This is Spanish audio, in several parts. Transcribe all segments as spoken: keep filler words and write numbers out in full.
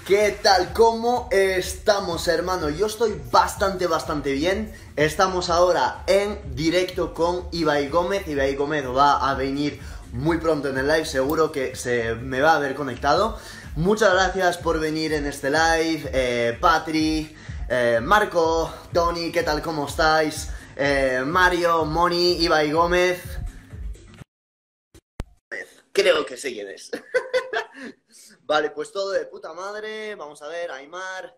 ¿Qué tal? ¿Cómo estamos, hermano? Yo estoy bastante, bastante bien. Estamos ahora en directo con Ibai Gómez. Ibai Gómez va a venir muy pronto en el live. Seguro que se me va a haber conectado. Muchas gracias por venir en este live. Eh, Patri, eh, Marco, Tony, ¿qué tal? ¿Cómo estáis? Eh, Mario, Moni, Ibai Gómez. Creo que sé quién es. Vale, pues todo de puta madre. Vamos a ver, Aymar.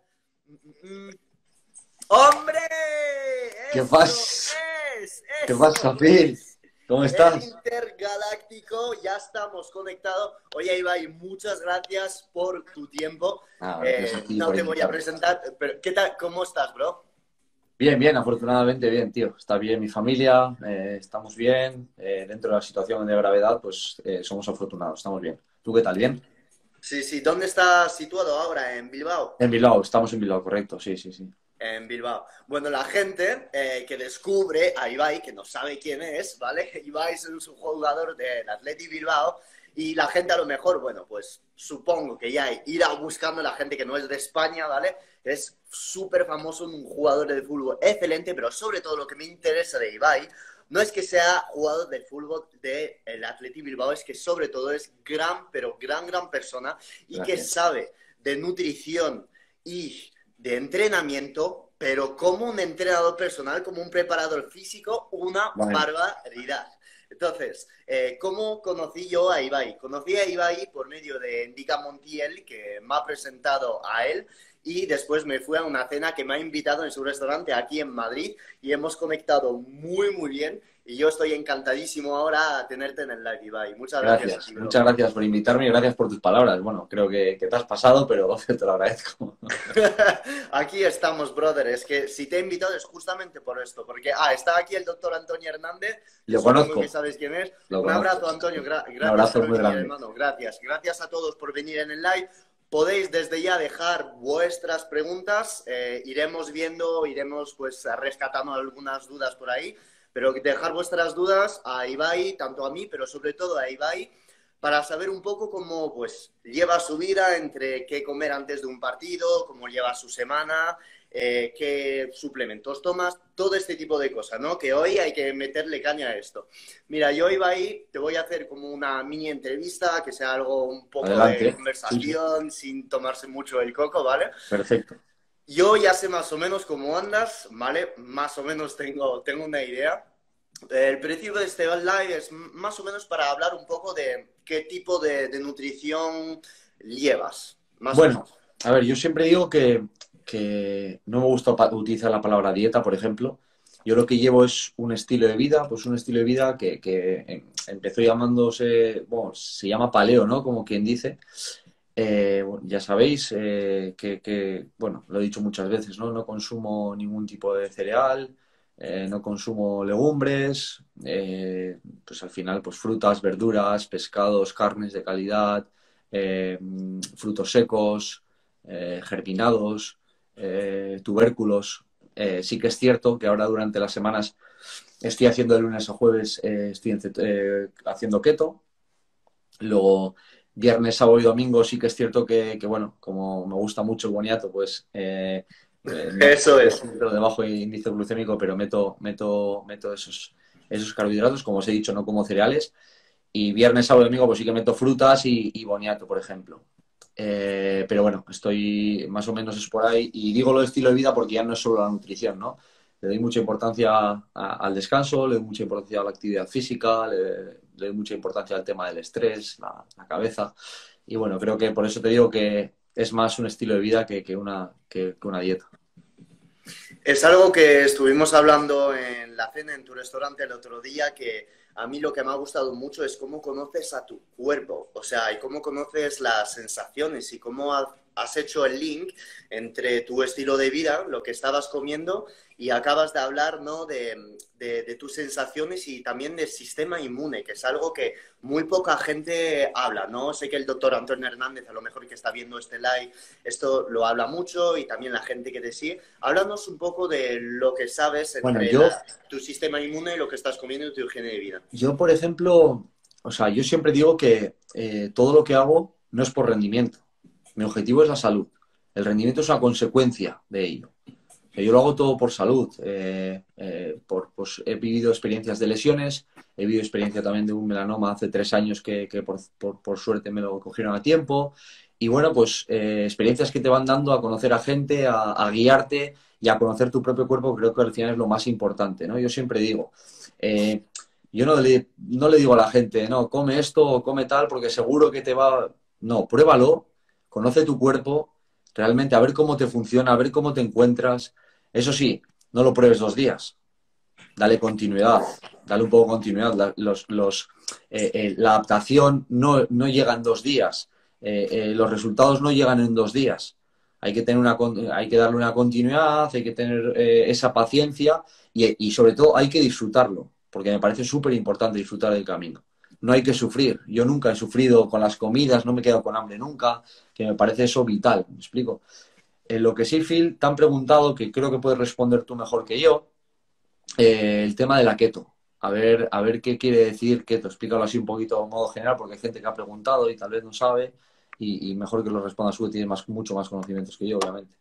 ¡Hombre! ¿Qué ¡Eso pasa? es! ¿Qué ¡Eso pasa, Phil? es! ¿Cómo El estás? intergaláctico, ya estamos conectados. Oye, Ibai, muchas gracias por tu tiempo. Ah, gracias a Eh, ti no por te voy a invitarme. presentar, pero ¿qué tal? ¿Cómo estás, bro? Bien, bien, afortunadamente bien, tío. Está bien mi familia, eh, estamos bien. Eh, dentro de la situación de gravedad, pues eh, somos afortunados, estamos bien. ¿Tú qué tal? ¿Bien? Sí, sí. ¿Dónde estás situado ahora? ¿En Bilbao? En Bilbao, estamos en Bilbao, correcto, sí, sí, sí. En Bilbao. Bueno, la gente eh, que descubre a Ibai, que no sabe quién es, ¿vale? Ibai es un jugador del Athletic Bilbao y la gente a lo mejor, bueno, pues supongo que ya irá buscando la gente que no es de España, ¿vale? Es súper famoso, un jugador de fútbol excelente, pero sobre todo lo que me interesa de Ibai no es que sea jugador de fútbol del Athletic Bilbao, es que sobre todo es gran, pero gran, gran persona y que Gracias. sabe de nutrición y de entrenamiento, pero como un entrenador personal, como un preparador físico, una Bueno, barbaridad. Entonces, eh, ¿cómo conocí yo a Ibai? Conocí a Ibai por medio de Indica Montiel, que me ha presentado a él, y después me fui a una cena que me ha invitado en su restaurante aquí en Madrid, y hemos conectado muy, muy bien, y yo estoy encantadísimo ahora a tenerte en el live, Ibai. Muchas gracias a gracias. ti, bro. Muchas gracias por invitarme y gracias por tus palabras. Bueno, creo que, que te has pasado, pero te lo agradezco. Aquí estamos, brother. Es que si te he invitado es justamente por esto. Porque, ah, está aquí el doctor Antonio Hernández, que Lo supongo que conozco, sabes quién es. lo Un conozco. abrazo, Antonio. Gra Un gracias abrazo por muy venir, grande. hermano. Gracias. Gracias a todos por venir en el live. Podéis desde ya dejar vuestras preguntas. Eh, iremos viendo, iremos pues rescatando algunas dudas por ahí. Pero dejar vuestras dudas a Ibai, tanto a mí, pero sobre todo a Ibai, para saber un poco cómo pues lleva su vida entre qué comer antes de un partido, cómo lleva su semana, eh, qué suplementos tomas, todo este tipo de cosas, ¿no? Que hoy hay que meterle caña a esto. Mira, yo iba ahí, te voy a hacer como una mini entrevista, que sea algo un poco de Adelante. Sí, sí. conversación, sin tomarse mucho el coco, ¿vale? Perfecto. Yo ya sé más o menos cómo andas, ¿vale? Más o menos tengo, tengo una idea. El principio de este live es más o menos para hablar un poco de qué tipo de, de nutrición llevas, más o Bueno, menos. a ver, yo siempre digo que, que no me gusta pa- utilizar la palabra dieta, por ejemplo. Yo lo que llevo es un estilo de vida, pues un estilo de vida que, que em- empezó llamándose, bueno, se llama paleo, ¿no? Como quien dice. Eh, bueno, ya sabéis eh, que, que, bueno, lo he dicho muchas veces, ¿no? No consumo ningún tipo de cereal, eh, no consumo legumbres, eh, pues al final, pues frutas, verduras, pescados, carnes de calidad, eh, frutos secos, eh, germinados, eh, tubérculos. Eh, sí que es cierto que ahora durante las semanas estoy haciendo de lunes a jueves, eh, estoy en cet- eh, haciendo keto. Luego, viernes, sábado y domingo sí que es cierto que, que, bueno, como me gusta mucho el boniato, pues eh, eh, no Eso es. pero de bajo índice glucémico, pero meto, meto, meto esos, esos carbohidratos, como os he dicho, no como cereales. Y viernes, sábado y domingo, pues sí que meto frutas y, y boniato, por ejemplo. Eh, pero bueno, estoy más o menos es por ahí. Y digo lo de estilo de vida porque ya no es solo la nutrición, ¿no? Le doy mucha importancia a- al descanso, le doy mucha importancia a la actividad física, le, le doy mucha importancia al tema del estrés, la, la cabeza. Y bueno, creo que por eso te digo que es más un estilo de vida que, que una, que, que una dieta. Es algo que estuvimos hablando en la cena en tu restaurante el otro día, que a mí lo que me ha gustado mucho es cómo conoces a tu cuerpo, o sea, y cómo conoces las sensaciones y cómo ha- has hecho el link entre tu estilo de vida, lo que estabas comiendo, y acabas de hablar, ¿no? de, de, de tus sensaciones y también del sistema inmune, que es algo que muy poca gente habla, ¿no? Sé que el doctor Antonio Hernández, a lo mejor que está viendo este live, esto lo habla mucho y también la gente que te sigue. Háblanos un poco de lo que sabes Bueno, entre yo, la, tu sistema inmune y lo que estás comiendo y tu higiene de vida. yo, por ejemplo, o sea, yo siempre digo que eh, todo lo que hago no es por rendimiento. Mi objetivo es la salud. El rendimiento es una consecuencia de ello. Yo lo hago todo por salud. Eh, eh, por, pues, he vivido experiencias de lesiones, he vivido experiencia también de un melanoma hace tres años que, que por, por, por, suerte me lo cogieron a tiempo. Y bueno, pues eh, experiencias que te van dando a conocer a gente, a, a guiarte y a conocer tu propio cuerpo, creo que al final es lo más importante, ¿no? Yo siempre digo, eh, yo no le, no le digo a la gente, no, come esto o come tal porque seguro que te va... No, pruébalo, conoce tu cuerpo, realmente a ver cómo te funciona, a ver cómo te encuentras. Eso sí, no lo pruebes dos días. Dale continuidad, dale un poco de continuidad. La, los, los, eh, eh, la adaptación no, no llega en dos días. Eh, eh, los resultados no llegan en dos días. Hay que, tener una, hay que darle una continuidad, hay que tener eh, esa paciencia y, y sobre todo hay que disfrutarlo, porque me parece súper importante disfrutar del camino. No hay que sufrir. Yo nunca he sufrido con las comidas, no me he quedado con hambre nunca, que me parece eso vital. ¿Me explico? En lo que sí, Phil, te han preguntado, que creo que puedes responder tú mejor que yo, eh, el tema de la keto. A ver, a ver qué quiere decir keto. Explícalo así un poquito de modo general, porque hay gente que ha preguntado y tal vez no sabe, y, y mejor que lo respondas tú, que tienes más, mucho más conocimientos que yo, obviamente.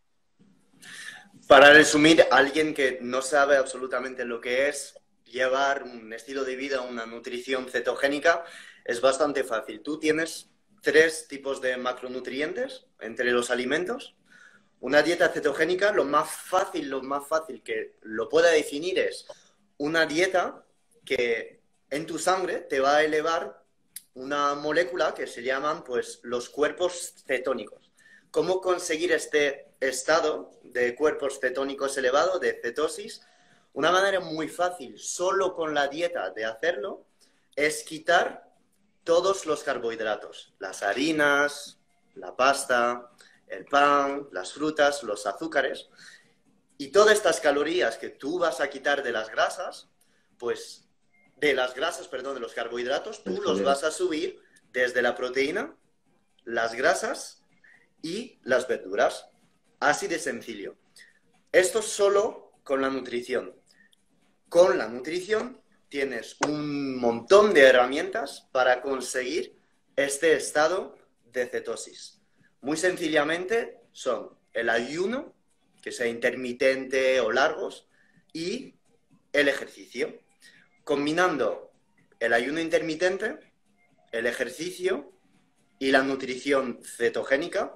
Para resumir, alguien que no sabe absolutamente lo que es llevar un estilo de vida, una nutrición cetogénica, es bastante fácil. Tú tienes tres tipos de macronutrientes entre los alimentos. Una dieta cetogénica, lo más fácil, lo más fácil que lo pueda definir es una dieta que en tu sangre te va a elevar una molécula que se llaman pues los cuerpos cetónicos. ¿Cómo conseguir este estado de cuerpos cetónicos elevados, de cetosis? Una manera muy fácil, solo con la dieta de hacerlo, es quitar todos los carbohidratos, las harinas, la pasta, el pan, las frutas, los azúcares. Y todas estas calorías que tú vas a quitar de las grasas, pues de las grasas, perdón, de los carbohidratos, tú los vas a subir desde la proteína, las grasas y las verduras. Así de sencillo. Esto solo con la nutrición. Con la nutrición tienes un montón de herramientas para conseguir este estado de cetosis. Muy sencillamente son el ayuno, que sea intermitente o largos, y el ejercicio. Combinando el ayuno intermitente, el ejercicio y la nutrición cetogénica,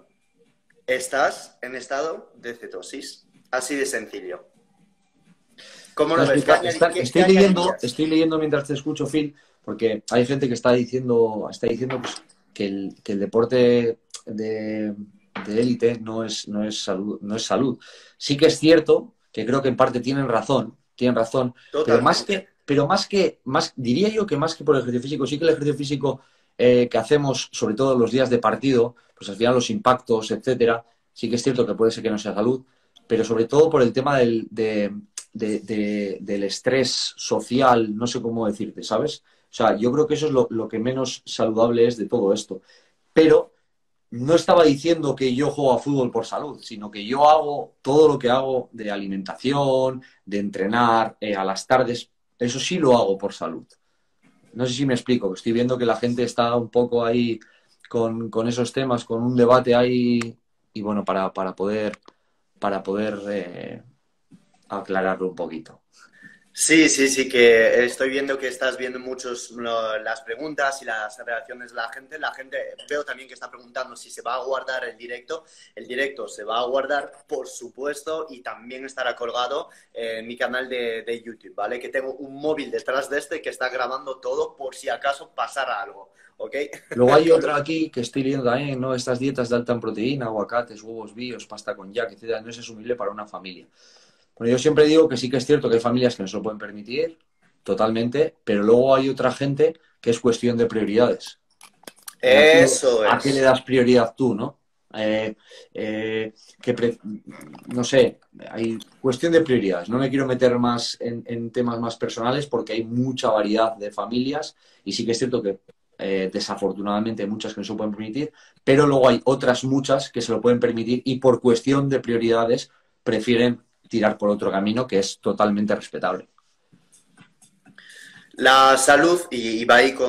estás en estado de cetosis. Así de sencillo. ¿Cómo lo ves? Está, ¿Qué está, qué, estoy, qué leyendo, estoy leyendo mientras te escucho, Phil, porque hay gente que está diciendo, está diciendo pues, que, el, que el deporte de, de élite no es, no, es salud, no es salud. Sí que es cierto que creo que en parte tienen razón, tienen razón, pero más que, pero más que, más, diría yo que más que por el ejercicio físico, sí que el ejercicio físico eh, que hacemos, sobre todo los días de partido, pues al final los impactos, etcétera, sí que es cierto que puede ser que no sea salud, pero sobre todo por el tema del, de De, de, del estrés social, no sé cómo decirte, ¿sabes? O sea, yo creo que eso es lo, lo que menos saludable es de todo esto. Pero no estaba diciendo que yo juego a fútbol por salud, sino que yo hago todo lo que hago de alimentación, de entrenar, eh, a las tardes, eso sí lo hago por salud. No sé si me explico, que estoy viendo que la gente está un poco ahí con, con esos temas, con un debate ahí, y bueno, para, para poder, para poder eh, aclararlo un poquito. Sí, sí, sí, que estoy viendo que estás viendo muchos lo, las preguntas y las reacciones de la gente. La gente, veo también que está preguntando si se va a guardar el directo. El directo se va a guardar, por supuesto, y también estará colgado en mi canal de, de YouTube, ¿vale? Que tengo un móvil detrás de este que está grabando todo por si acaso pasara algo, ¿ok? Luego hay otra aquí que estoy leyendo también, ¿no? Estas dietas de alta en proteína, aguacates, huevos bios, pasta con yak, etcétera, no es asumible para una familia. Bueno, yo siempre digo que sí que es cierto que hay familias que no se lo pueden permitir, totalmente, pero luego hay otra gente que es cuestión de prioridades. Eso ¿A qué le es. das prioridad tú, no? Eh, eh, que pre... No sé, hay cuestión de prioridades. No me quiero meter más en, en temas más personales porque hay mucha variedad de familias y sí que es cierto que eh, desafortunadamente hay muchas que no se lo pueden permitir, pero luego hay otras muchas que se lo pueden permitir y por cuestión de prioridades prefieren tirar por otro camino que es totalmente respetable. La salud, y, y va ahí con,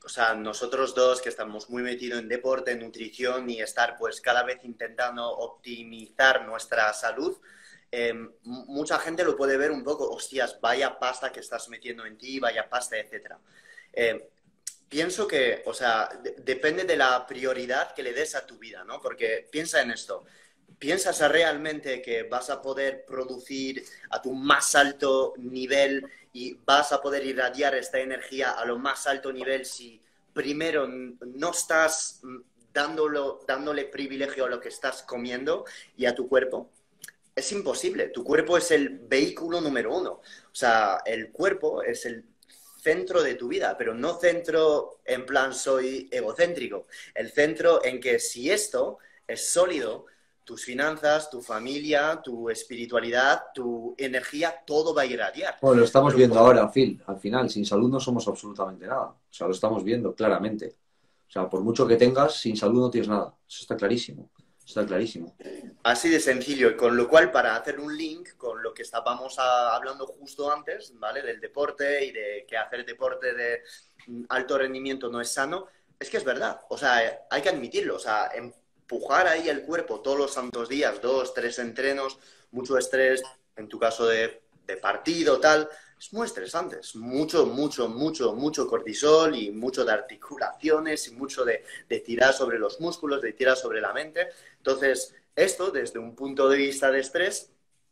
o sea, nosotros dos que estamos muy metidos en deporte, en nutrición y estar pues cada vez intentando optimizar nuestra salud, eh, mucha gente lo puede ver un poco, hostias, vaya pasta que estás metiendo en ti, vaya pasta, etcétera. Eh, pienso que, o sea, de depende de la prioridad que le des a tu vida, ¿no? Porque piensa en esto. ¿Piensas realmente que vas a poder producir a tu más alto nivel y vas a poder irradiar esta energía a lo más alto nivel si primero no estás dándolo, dándole privilegio a lo que estás comiendo y a tu cuerpo? Es imposible. Tu cuerpo es el vehículo número uno. O sea, el cuerpo es el centro de tu vida, pero no centro en plan soy egocéntrico. El centro en que si esto es sólido, tus finanzas, tu familia, tu espiritualidad, tu energía, todo va a irradiar. Bueno, lo estamos Pero, viendo ahora, Phil. Al final, sin salud no somos absolutamente nada. O sea, lo estamos viendo claramente. O sea, por mucho que tengas, sin salud no tienes nada. Eso está clarísimo. Está clarísimo. así de sencillo, y con lo cual, para hacer un link con lo que estábamos a, hablando justo antes, ¿vale? Del deporte y de que hacer deporte de alto rendimiento no es sano, es que es verdad. O sea, hay que admitirlo. O sea, empujar ahí el cuerpo todos los santos días, dos, tres entrenos, mucho estrés, en tu caso de, de partido, tal, es muy estresante. Es mucho, mucho, mucho, mucho cortisol y mucho de articulaciones y mucho de, de tirar sobre los músculos, de tirar sobre la mente. Entonces, esto, desde un punto de vista de estrés,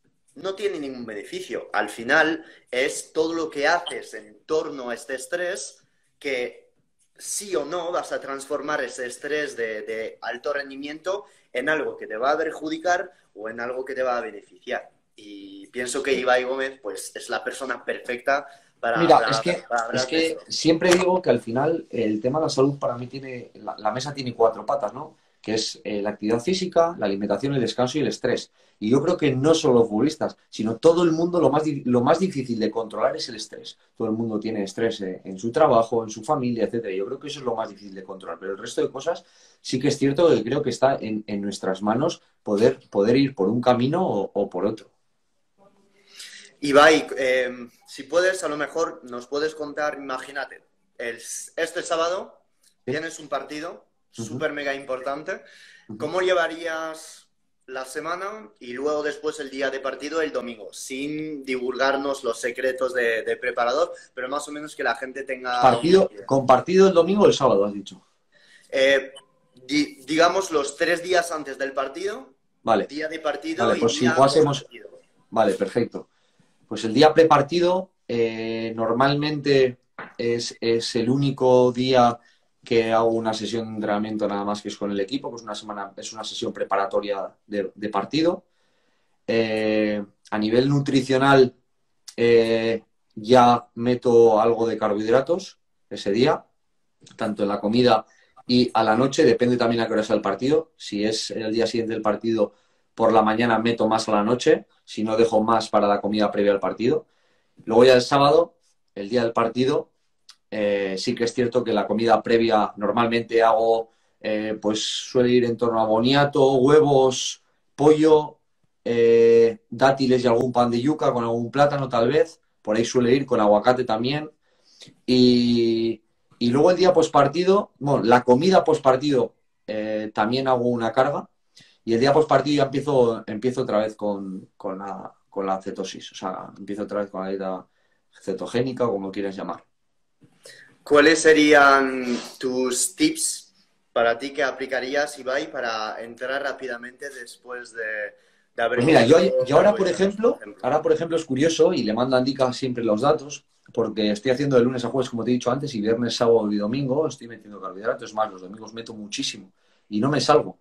no tiene ningún beneficio. Al final, es todo lo que haces en torno a este estrés que sí o no vas a transformar ese estrés de, de alto rendimiento en algo que te va a perjudicar o en algo que te va a beneficiar. Y pienso que Ibai Gómez pues, es la persona perfecta para, Mira, para, es que, para es hablar de que eso. siempre digo que al final el tema de la salud para mí tiene, la, la mesa tiene cuatro patas, ¿no? Que es eh, la actividad física, la alimentación, el descanso y el estrés. Y yo creo que no solo los futbolistas, sino todo el mundo lo más, lo más difícil de controlar es el estrés. Todo el mundo tiene estrés eh, en su trabajo, en su familia, etcétera. Yo creo que eso es lo más difícil de controlar. Pero el resto de cosas sí que es cierto que creo que está en, en nuestras manos poder, poder ir por un camino o, o por otro. Ibai, eh, si puedes, a lo mejor nos puedes contar, imagínate, el, este sábado ¿Sí? tienes un partido Uh-huh. súper mega importante. Uh-huh. ¿Cómo llevarías la semana y luego después el día de partido el domingo? Sin divulgarnos los secretos de, de preparador, pero más o menos que la gente tenga una Partido, idea. compartido el domingo o el sábado, has dicho. Eh, di, digamos los tres días antes del partido, Vale, día de partido vale, y pues día igual post hacemos. partido. Vale, perfecto. Pues el día prepartido eh, normalmente es, es el único día que hago una sesión de entrenamiento nada más que es con el equipo, pues una semana, es una sesión preparatoria de, de partido. Eh, a nivel nutricional eh, ya meto algo de carbohidratos ese día, tanto en la comida y a la noche, depende también a qué hora sea el partido. Si es el día siguiente del partido, por la mañana meto más a la noche, si no dejo más para la comida previa al partido. Luego ya el sábado, el día del partido, eh, sí que es cierto que la comida previa normalmente hago, eh, pues suele ir en torno a boniato, huevos, pollo, eh, dátiles y algún pan de yuca con algún plátano tal vez. Por ahí suele ir con aguacate también. Y, y luego el día postpartido, bueno, la comida postpartido eh, también hago una carga. Y el día postpartido ya empiezo, empiezo otra vez con, con, la, con la cetosis. O sea, empiezo otra vez con la dieta cetogénica o como quieras llamar. ¿Cuáles serían tus tips para ti que aplicarías, Ibai, para entrar rápidamente después de, de haber Pues mira, yo, comido yo ahora, por carbohidratos, por ejemplo, ejemplo? ahora, por ejemplo, es curioso y le mando a Andika siempre los datos, porque estoy haciendo de lunes a jueves, como te he dicho antes, y viernes, sábado y domingo estoy metiendo carbohidratos. Más, los domingos meto muchísimo y no me salgo.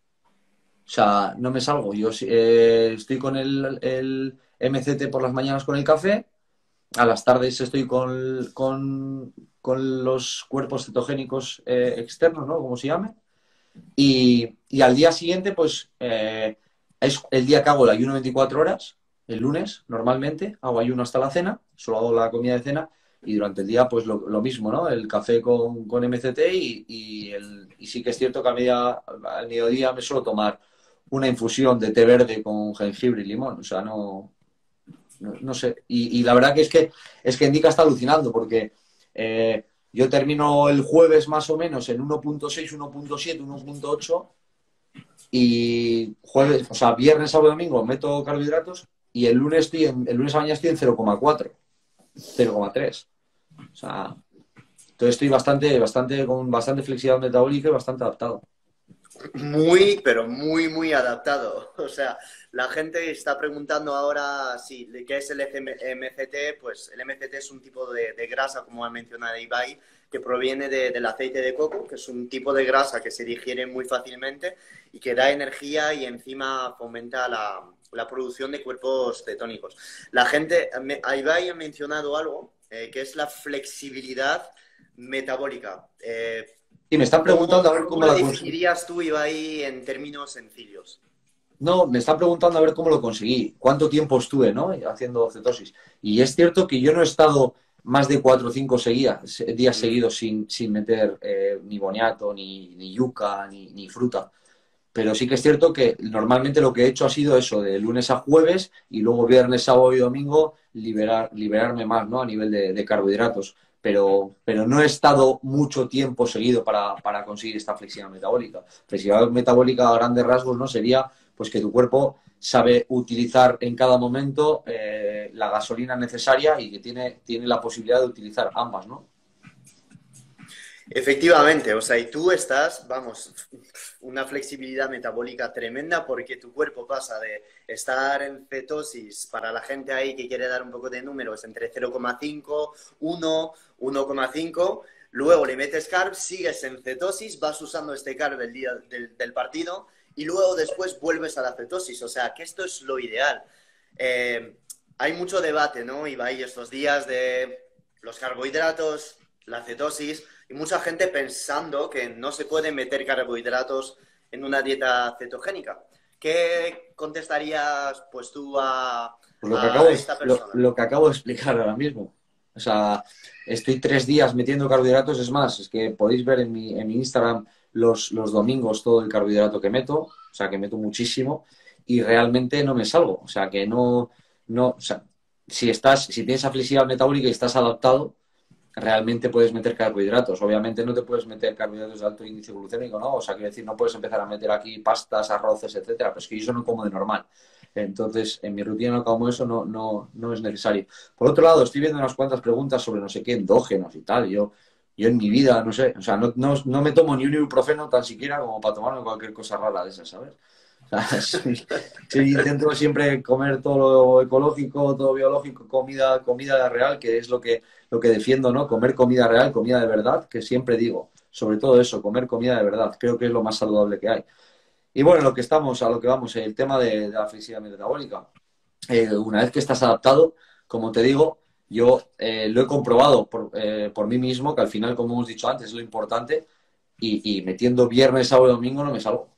O sea, no me salgo. Yo eh, estoy con el, el M C T por las mañanas con el café, a las tardes estoy con, con, con los cuerpos cetogénicos eh, externos, ¿no? Como se llame. Y, y al día siguiente, pues, eh, es el día que hago el ayuno veinticuatro horas, el lunes, normalmente, hago ayuno hasta la cena, solo hago la comida de cena, y durante el día, pues, lo, lo mismo, ¿no? El café con, con M C T y, y, el, y sí que es cierto que a media, al mediodía me suelo tomar una infusión de té verde con jengibre y limón, o sea, no, no, no sé. Y, y, la verdad que es que, es que Indica está alucinando, porque... Eh, yo termino el jueves más o menos en uno punto seis, uno punto siete, uno punto ocho y jueves, o sea, viernes, sábado y domingo meto carbohidratos y el lunes estoy en, el lunes a mañana estoy en cero coma cuatro, cero coma tres. O sea, entonces estoy bastante, bastante, con bastante flexibilidad metabólica y bastante adaptado. Muy, pero muy, muy adaptado. O sea, la gente está preguntando ahora si qué es el M C T. Pues el M C T es un tipo de, de grasa, como ha mencionado Ibai, que proviene de, del aceite de coco, que es un tipo de grasa que se digiere muy fácilmente y que da energía y encima fomenta la, la producción de cuerpos cetónicos. La gente, Ibai ha mencionado algo, eh, que es la flexibilidad metabólica. Eh, Y me están ¿Cómo, preguntando a ver cómo cómo lo la conseguí. definirías tú, Ibai, en términos sencillos? No, me están preguntando a ver cómo lo conseguí, cuánto tiempo estuve, ¿no? Haciendo cetosis. Y es cierto que yo no he estado más de cuatro o cinco seguidas, días Mm. seguidos sin, sin meter eh, ni boniato, ni, ni yuca, ni, ni fruta. Pero sí que es cierto que normalmente lo que he hecho ha sido eso, de lunes a jueves y luego viernes, sábado y domingo liberar, liberarme más, ¿no? A nivel de, de carbohidratos. Pero, pero no he estado mucho tiempo seguido para, para conseguir esta flexibilidad metabólica. Flexibilidad metabólica a grandes rasgos, ¿no? Sería pues que tu cuerpo sabe utilizar en cada momento eh, la gasolina necesaria y que tiene, tiene la posibilidad de utilizar ambas, ¿no? Efectivamente, o sea, y tú estás, vamos, una flexibilidad metabólica tremenda porque tu cuerpo pasa de estar en cetosis, para la gente ahí que quiere dar un poco de números, entre cero coma cinco, uno, uno coma cinco, luego le metes carb, sigues en cetosis, vas usando este carb el día del, del partido y luego después vuelves a la cetosis, o sea, que esto es lo ideal. Eh, Hay mucho debate, ¿no? Y va ahí estos días de los carbohidratos, la cetosis, y mucha gente pensando que no se pueden meter carbohidratos en una dieta cetogénica. ¿Qué contestarías pues tú a, Pues lo que acabo a de, esta lo, persona? lo que acabo de explicar ahora mismo. O sea, estoy tres días metiendo carbohidratos. Es más, es que podéis ver en mi, en mi Instagram los, los domingos todo el carbohidrato que meto. O sea, que meto muchísimo y realmente no me salgo. O sea, que no, no, o sea, si estás, si tienes flexibilidad metabólica y estás adaptado, realmente puedes meter carbohidratos. Obviamente no te puedes meter carbohidratos de alto índice glucémico, ¿no? O sea, quiero decir, no puedes empezar a meter aquí pastas, arroces, etcétera. Pero es que yo eso no como de normal. Entonces, en mi rutina no como eso, no, no, no es necesario. Por otro lado, estoy viendo unas cuantas preguntas sobre no sé qué, endógenos y tal. Yo, yo en mi vida, no sé, o sea, no, no, no me tomo ni un ibuprofeno tan siquiera como para tomarme cualquier cosa rara de esas, ¿sabes? O sea, sí, sí, intento siempre comer todo lo ecológico, todo biológico, comida, comida real, que es lo que, lo que defiendo, ¿no? Comer comida real, comida de verdad, que siempre digo. Sobre todo eso, comer comida de verdad. Creo que es lo más saludable que hay. Y bueno, lo que estamos, a lo que vamos, el tema de, de la flexibilidad metabólica. Eh, una vez que estás adaptado, como te digo, yo eh, lo he comprobado por, eh, por mí mismo, que al final, como hemos dicho antes, es lo importante, y, y metiendo viernes, sábado y domingo no me salgo.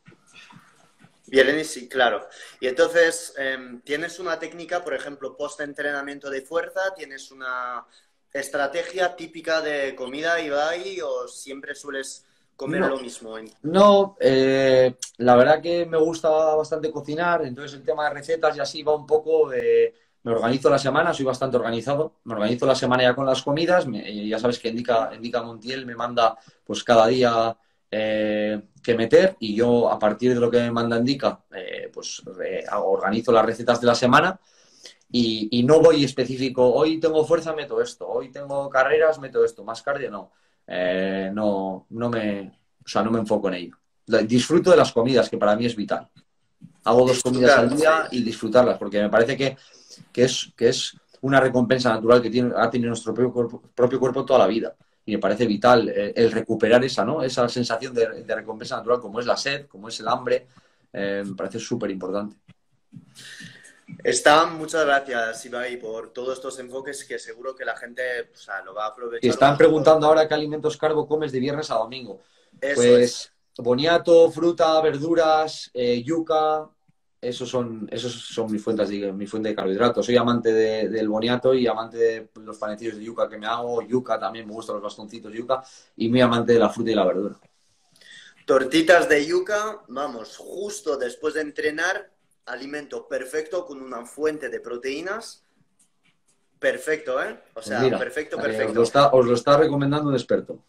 Bien, sí, claro. Y entonces, eh, ¿tienes una técnica, por ejemplo, post-entrenamiento de fuerza? ¿Tienes una estrategia típica de comida, Ibai, o siempre sueles comer No, lo mismo? no, eh, la verdad que me gusta bastante cocinar, entonces el tema de recetas y así va un poco de... Me organizo la semana, soy bastante organizado, me organizo la semana ya con las comidas, me- ya sabes que Indica, Indica Montiel me manda pues cada día eh, qué meter y yo a partir de lo que me manda Indica eh, pues eh, hago- organizo las recetas de la semana y, y no voy específico, hoy tengo fuerza, meto esto, hoy tengo carreras, meto esto, más cardio, no. Eh, no, no me, o sea, no me enfoco en ello. Disfruto de las comidas, que para mí es vital. Hago dos comidas al Disfrutar, sí. día y disfrutarlas, porque me parece que, que es, que es una recompensa natural que tiene, ha tenido nuestro propio cuerpo, propio cuerpo toda la vida. Y me parece vital eh, el recuperar esa, ¿no? Esa sensación de, de recompensa natural, como es la sed, como es el hambre, eh, me parece súper importante. Está, muchas gracias, Ibai, por todos estos enfoques que seguro que la gente, o sea, lo va a Y aprovechar un están montón. preguntando ahora qué alimentos carbo comes de viernes a domingo. Eso es. Pues boniato, fruta, verduras, eh, yuca, esos son, esos son mis fuentes de, mi fuente de carbohidratos. Soy amante de- del boniato y amante de los panecillos de yuca que me hago. Yuca también, me gustan los bastoncitos de yuca. Y muy amante de la fruta y la verdura. Tortitas de yuca, vamos, justo después de entrenar, alimento perfecto con una fuente de proteínas Perfecto, ¿eh? O Pues sea, mira, perfecto, eh, os lo perfecto. está, os lo está recomendando un experto.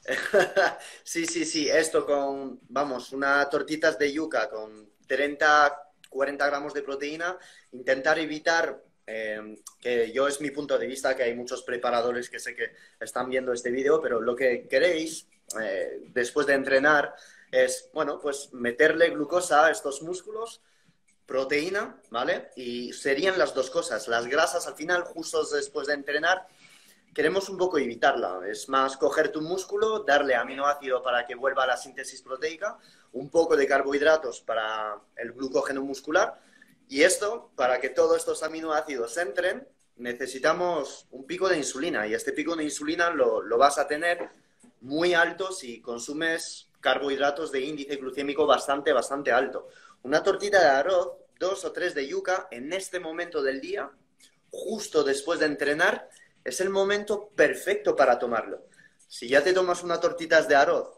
Sí, sí, sí, esto con, vamos, unas tortitas de yuca con treinta, cuarenta gramos de proteína, intentar evitar, eh, que yo es mi punto de vista, que hay muchos preparadores que sé que están viendo este vídeo, pero lo que queréis eh, después de entrenar es, bueno, pues meterle glucosa a estos músculos, proteína, ¿vale? Y serían las dos cosas. Las grasas al final, justo después de entrenar, queremos un poco evitarla. Es más coger tu músculo, darle aminoácido para que vuelva a la síntesis proteica, un poco de carbohidratos para el glucógeno muscular. Y esto, para que todos estos aminoácidos entren, necesitamos un pico de insulina. Y este pico de insulina lo, lo vas a tener muy alto si consumes carbohidratos de índice glucémico bastante, bastante alto. Una tortita de arroz, dos o tres de yuca, en este momento del día, justo después de entrenar, es el momento perfecto para tomarlo. Si ya te tomas unas tortitas de arroz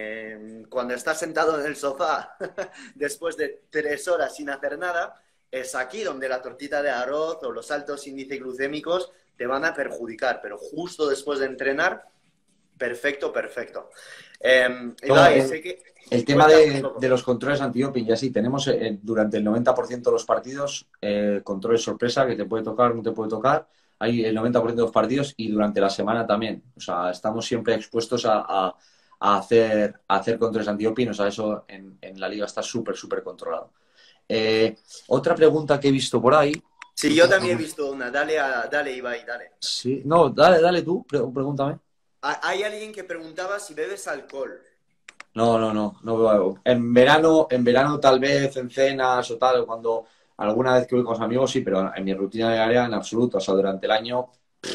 eh, cuando estás sentado en el sofá después de tres horas sin hacer nada, es aquí donde la tortita de arroz o los altos índices glucémicos te van a perjudicar, pero justo después de entrenar, perfecto, perfecto. Eh, No, Ibai, el, sé que... el tema Cuéntame un de, poco. de los controles antidoping, ya sí, tenemos eh, durante el noventa por ciento de los partidos eh, controles sorpresa que te puede tocar, no te puede tocar. Hay el noventa por ciento de los partidos y durante la semana también. O sea, estamos siempre expuestos a, a- a hacer, a hacer controles antidoping. O sea, eso en, en la liga está súper, súper controlado. Eh, otra pregunta que he visto por ahí. Sí, yo también he visto una. Dale, a, dale Ibai, dale. Sí, no, dale, dale tú, pre- pregúntame. Hay alguien que preguntaba si bebes alcohol. No, no, no, no bebo. En verano, en verano tal vez, en cenas o tal, cuando alguna vez que voy con los amigos, sí, pero en mi rutina diaria en absoluto. O sea, durante el año,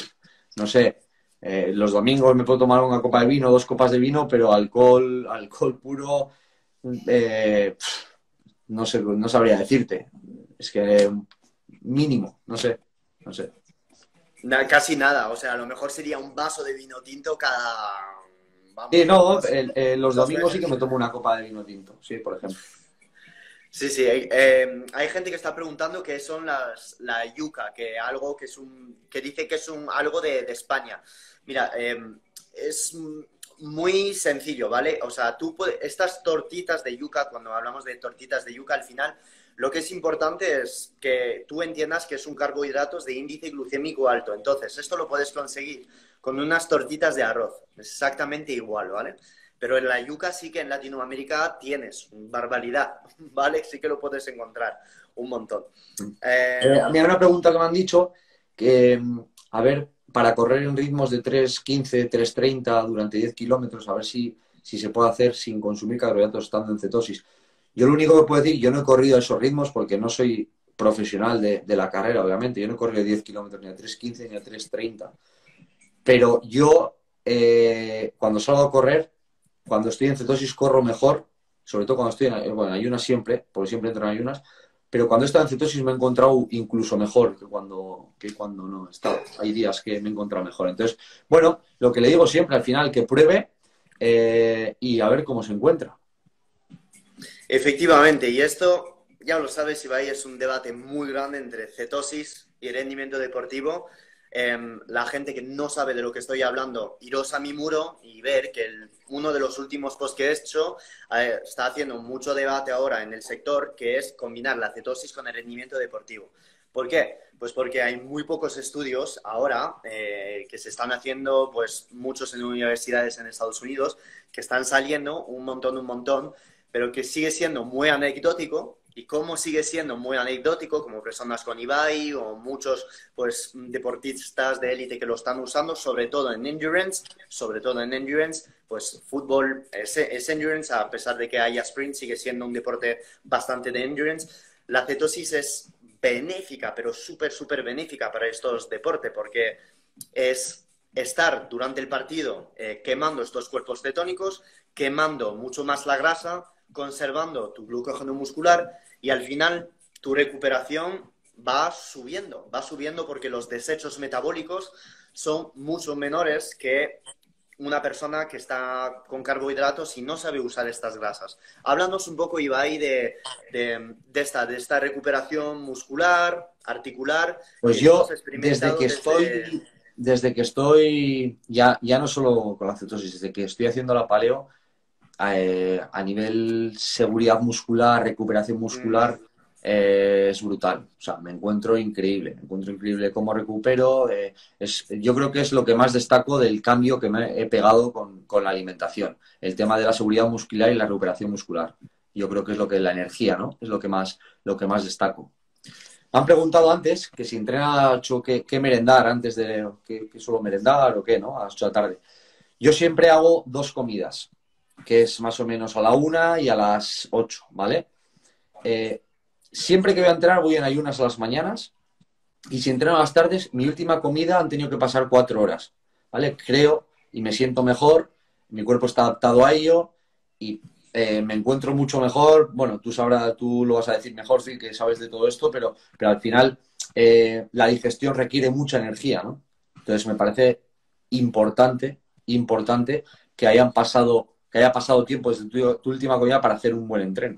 no sé, eh, los domingos me puedo tomar una copa de vino, dos copas de vino, pero alcohol, alcohol puro, eh, no sé, no sabría decirte. Es que mínimo, no sé, no sé. Na- casi nada, o sea, a lo mejor sería un vaso de vino tinto cada, Sí, vamos, no, dos, el- eh, los dos domingos sí que meses. me tomo una copa de vino tinto, sí, por ejemplo. Sí, sí, hay, eh, hay gente que está preguntando qué son las, la yuca, que algo que es un, que dice que es un, algo de, de España. Mira, eh, es muy sencillo, ¿vale? O sea, tú puedes, estas tortitas de yuca, cuando hablamos de tortitas de yuca, al final, lo que es importante es que tú entiendas que es un carbohidratos de índice glucémico alto. Entonces, esto lo puedes conseguir con unas tortitas de arroz, exactamente igual, ¿vale? Pero en la yuca sí que en Latinoamérica tienes barbaridad, ¿vale? Sí que lo puedes encontrar un montón. Eh, Eh, a mí hay una pregunta que me han dicho que, mm, a ver, para correr en ritmos de tres quince, tres treinta durante diez kilómetros, a ver si, si se puede hacer sin consumir carbohidratos estando en cetosis. Yo lo único que puedo decir, yo no he corrido a esos ritmos porque no soy profesional de, de la carrera, obviamente. Yo no he corrido diez kilómetros ni a tres quince ni a tres treinta. Pero yo, eh, cuando salgo a correr, cuando estoy en cetosis, corro mejor, sobre todo cuando estoy en, bueno, en ayunas siempre, porque siempre entro en ayunas, pero cuando he estado en cetosis me he encontrado incluso mejor que cuando, que cuando no he estado. Hay días que me he encontrado mejor. Entonces, bueno, lo que le digo siempre al final, que pruebe eh, y a ver cómo se encuentra. Efectivamente, y esto, ya lo sabes, Ibai, es un debate muy grande entre cetosis y rendimiento deportivo. Eh, la gente que no sabe de lo que estoy hablando, iros a mi muro y ver que el, uno de los últimos posts que he hecho eh, está haciendo mucho debate ahora en el sector, que es combinar la cetosis con el rendimiento deportivo. ¿Por qué? Pues porque hay muy pocos estudios ahora eh, que se están haciendo, pues muchos en universidades en Estados Unidos, que están saliendo un montón, un montón, pero que sigue siendo muy anecdótico. ¿Y cómo sigue siendo muy anecdótico? Como personas con Ibai o muchos pues, deportistas de élite que lo están usando, sobre todo en endurance, sobre todo en endurance, pues fútbol es, es endurance, a pesar de que haya sprint, sigue siendo un deporte bastante de endurance. La cetosis es benéfica, pero súper, súper benéfica para estos deportes, porque es estar durante el partido eh, quemando estos cuerpos cetónicos, quemando mucho más la grasa, conservando tu glucógeno muscular y al final tu recuperación va subiendo, va subiendo porque los desechos metabólicos son mucho menores que una persona que está con carbohidratos y no sabe usar estas grasas. Háblanos un poco, Ibai, de, de, de esta, de esta recuperación muscular, articular, Pues que tú has yo, desde experimentado que desde... estoy, desde que estoy, ya, ya no solo con la cetosis, desde que estoy haciendo la paleo, eh, a nivel seguridad muscular, recuperación Mm, muscular, eh, es brutal. O sea, me encuentro increíble, me encuentro increíble cómo recupero. Eh, es, yo creo que es lo que más destaco del cambio que me he pegado con, con la alimentación, el tema de la seguridad muscular y la recuperación muscular. Yo creo que es lo que la energía, ¿no? Es lo que más, lo que más destaco. Me han preguntado antes que si entrena qué, qué merendar antes de qué, qué suelo merendar o qué, ¿no? A las ocho de la tarde. Yo siempre hago dos comidas, que es más o menos a la una y a las ocho, ¿vale? Eh, siempre que voy a entrenar voy en ayunas a las mañanas y si entreno a las tardes, mi última comida han tenido que pasar cuatro horas, ¿vale? Creo y me siento mejor, mi cuerpo está adaptado a ello y eh, me encuentro mucho mejor. Bueno, tú sabrás, tú lo vas a decir mejor, Phil, que sabes de todo esto, pero, pero al final eh, la digestión requiere mucha energía, ¿no? Entonces me parece importante, importante que hayan pasado, que haya pasado tiempo desde tu, tu última comida para hacer un buen entreno.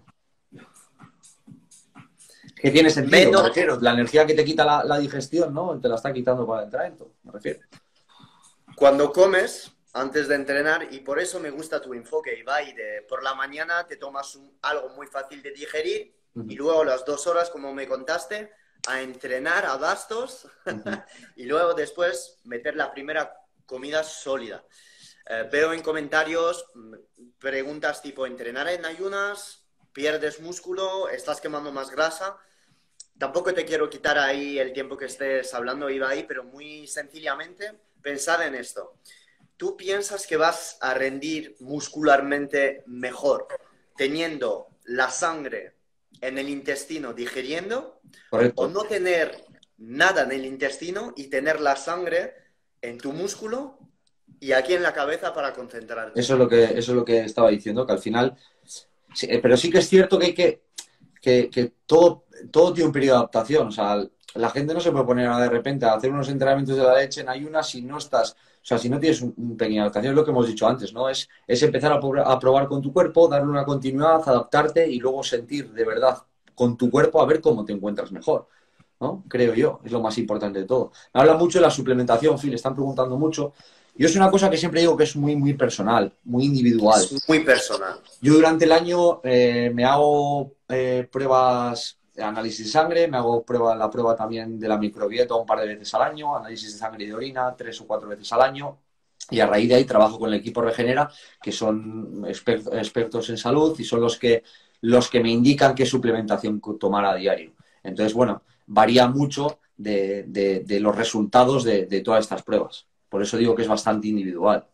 Que tiene sentido, me menos, refiero. La energía que te quita la, la digestión, ¿no? Te la está quitando para el entrenamiento, me refiero. cuando comes antes de entrenar, y por eso me gusta tu enfoque, Ibai, de por la mañana te tomas un, algo muy fácil de digerir Uh y -huh, luego las dos horas, como me contaste, a entrenar a bastos uh -huh. y luego después meter la primera comida sólida. Eh, veo en comentarios preguntas tipo, ¿entrenar en ayunas? ¿Pierdes músculo? ¿Estás quemando más grasa? Tampoco te quiero quitar ahí el tiempo que estés hablando, Ibai, pero muy sencillamente pensad en esto. ¿Tú piensas que vas a rendir muscularmente mejor teniendo la sangre en el intestino digiriendo o Correcto. no tener nada en el intestino y tener la sangre en tu músculo y aquí en la cabeza para concentrarte? Eso es lo que, eso es lo que estaba diciendo, que al final... Sí, pero sí que es cierto que hay que... que, que todo, todo tiene un periodo de adaptación. O sea, la gente no se puede poner de repente a hacer unos entrenamientos de la leche en ayunas si no estás, o sea, si no tienes un, un pequeño adaptación, es lo que hemos dicho antes, ¿no? Es, es empezar a, a probar con tu cuerpo, darle una continuidad, adaptarte y luego sentir de verdad con tu cuerpo a ver cómo te encuentras mejor, ¿no? Creo yo, es lo más importante de todo. Me habla mucho de la suplementación, Phil, están preguntando mucho. Yo es una cosa que siempre digo que es muy, muy personal, muy individual. Es muy personal. Yo durante el año eh, me hago eh, pruebas de análisis de sangre, me hago prueba, la prueba también de la microbiota un par de veces al año, análisis de sangre y de orina tres o cuatro veces al año. Y a raíz de ahí trabajo con el equipo Regenera, que son expert, expertos en salud y son los que, los que me indican qué suplementación tomar a diario. Entonces, bueno, varía mucho de, de, de los resultados de, de todas estas pruebas. Por eso digo que es bastante individual.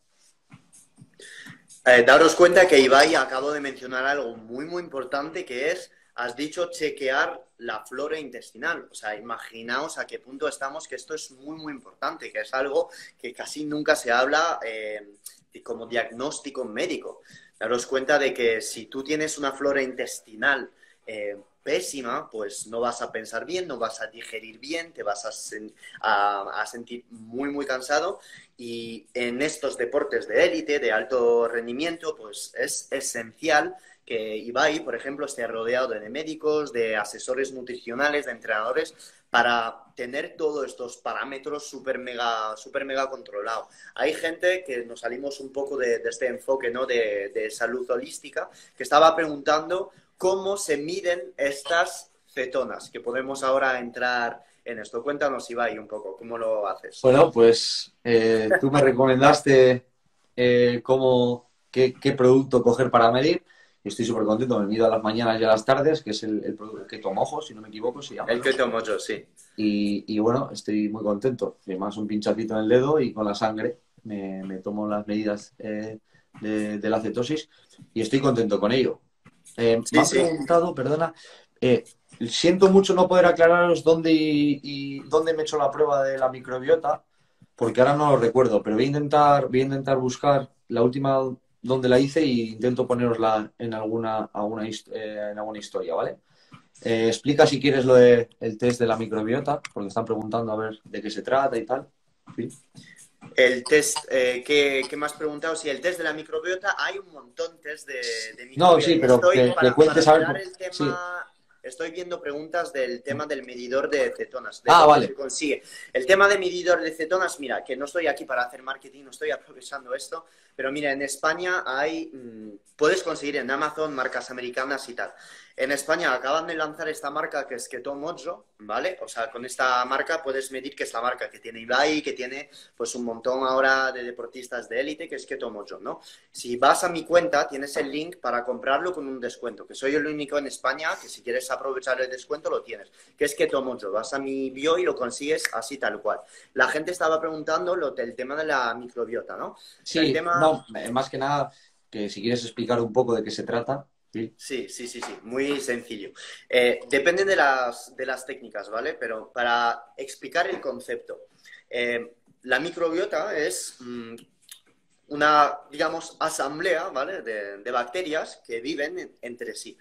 Eh, daros cuenta que Ibai acabo de mencionar algo muy, muy importante que es, has dicho chequear la flora intestinal. O sea, imaginaos a qué punto estamos, que esto es muy, muy importante, que es algo que casi nunca se habla eh, como diagnóstico médico. Daros cuenta de que si tú tienes una flora intestinal eh, pésima, pues no vas a pensar bien, no vas a digerir bien, te vas a, sen a, a sentir muy, muy cansado. Y en estos deportes de élite, de alto rendimiento, pues es esencial que Ibai, por ejemplo, esté rodeado de médicos, de asesores nutricionales, de entrenadores, para tener todos estos parámetros súper mega, super mega controlados. Hay gente que nos salimos un poco de, de este enfoque, ¿no? de, de salud holística, que estaba preguntando cómo se miden estas cetonas, que podemos ahora entrar en esto. Cuéntanos, Ibai, un poco, ¿cómo lo haces? Bueno, pues eh, tú me recomendaste eh, cómo, qué, qué producto coger para medir. Y estoy súper contento. Me mido a las mañanas y a las tardes, que es el, el, el keto mojo, si no me equivoco, se llama, El ¿no? que tomo yo, sí. Y, y bueno, estoy muy contento. Además, un pinchacito en el dedo y con la sangre me, me tomo las medidas eh, de, de la cetosis y estoy contento con ello. Eh, me Sí, han sí. preguntado, perdona, eh, siento mucho no poder aclararos dónde, y, y dónde me he hecho la prueba de la microbiota, porque ahora no lo recuerdo, pero voy a intentar, voy a intentar buscar la última donde la hice e intento ponerosla en alguna, alguna, eh, en alguna historia, ¿vale? Eh, explica si quieres lo del test de la microbiota, porque están preguntando a ver de qué se trata y tal. ¿Sí? El test, eh, ¿qué, qué me has preguntado? Si el test de la microbiota, hay un montón de test de, de No, microbiota. sí, Y pero estoy, que, que para, para cuentes a ver. aclarar el Sí. tema, estoy viendo preguntas del tema del medidor de cetonas, de Ah, dónde se vale. consigue. El tema de medidor de cetonas, mira, que no estoy aquí para hacer marketing, no estoy aprovechando esto, pero mira, en España hay, mmm, puedes conseguir en Amazon marcas americanas y tal. En España acaban de lanzar esta marca que es Keto Mojo, ¿vale? O sea, con esta marca puedes medir que es la marca que tiene Ibai, que tiene pues un montón ahora de deportistas de élite, que es Keto Mojo, ¿no? Si vas a mi cuenta, tienes el link para comprarlo con un descuento, que soy el único en España que si quieres aprovechar el descuento lo tienes, que es Keto Mojo. Vas a mi bio y lo consigues así tal cual. La gente estaba preguntando lo del tema de la microbiota, ¿no? O sea, el Sí, tema... no, eh, más que nada, que si quieres explicar un poco de qué se trata. Sí. Sí, sí, sí, sí, muy sencillo. Eh, depende de las, de las técnicas, ¿vale? Pero para explicar el concepto, eh, la microbiota es mm, una, digamos, asamblea, ¿vale? De, de bacterias que viven en- entre sí.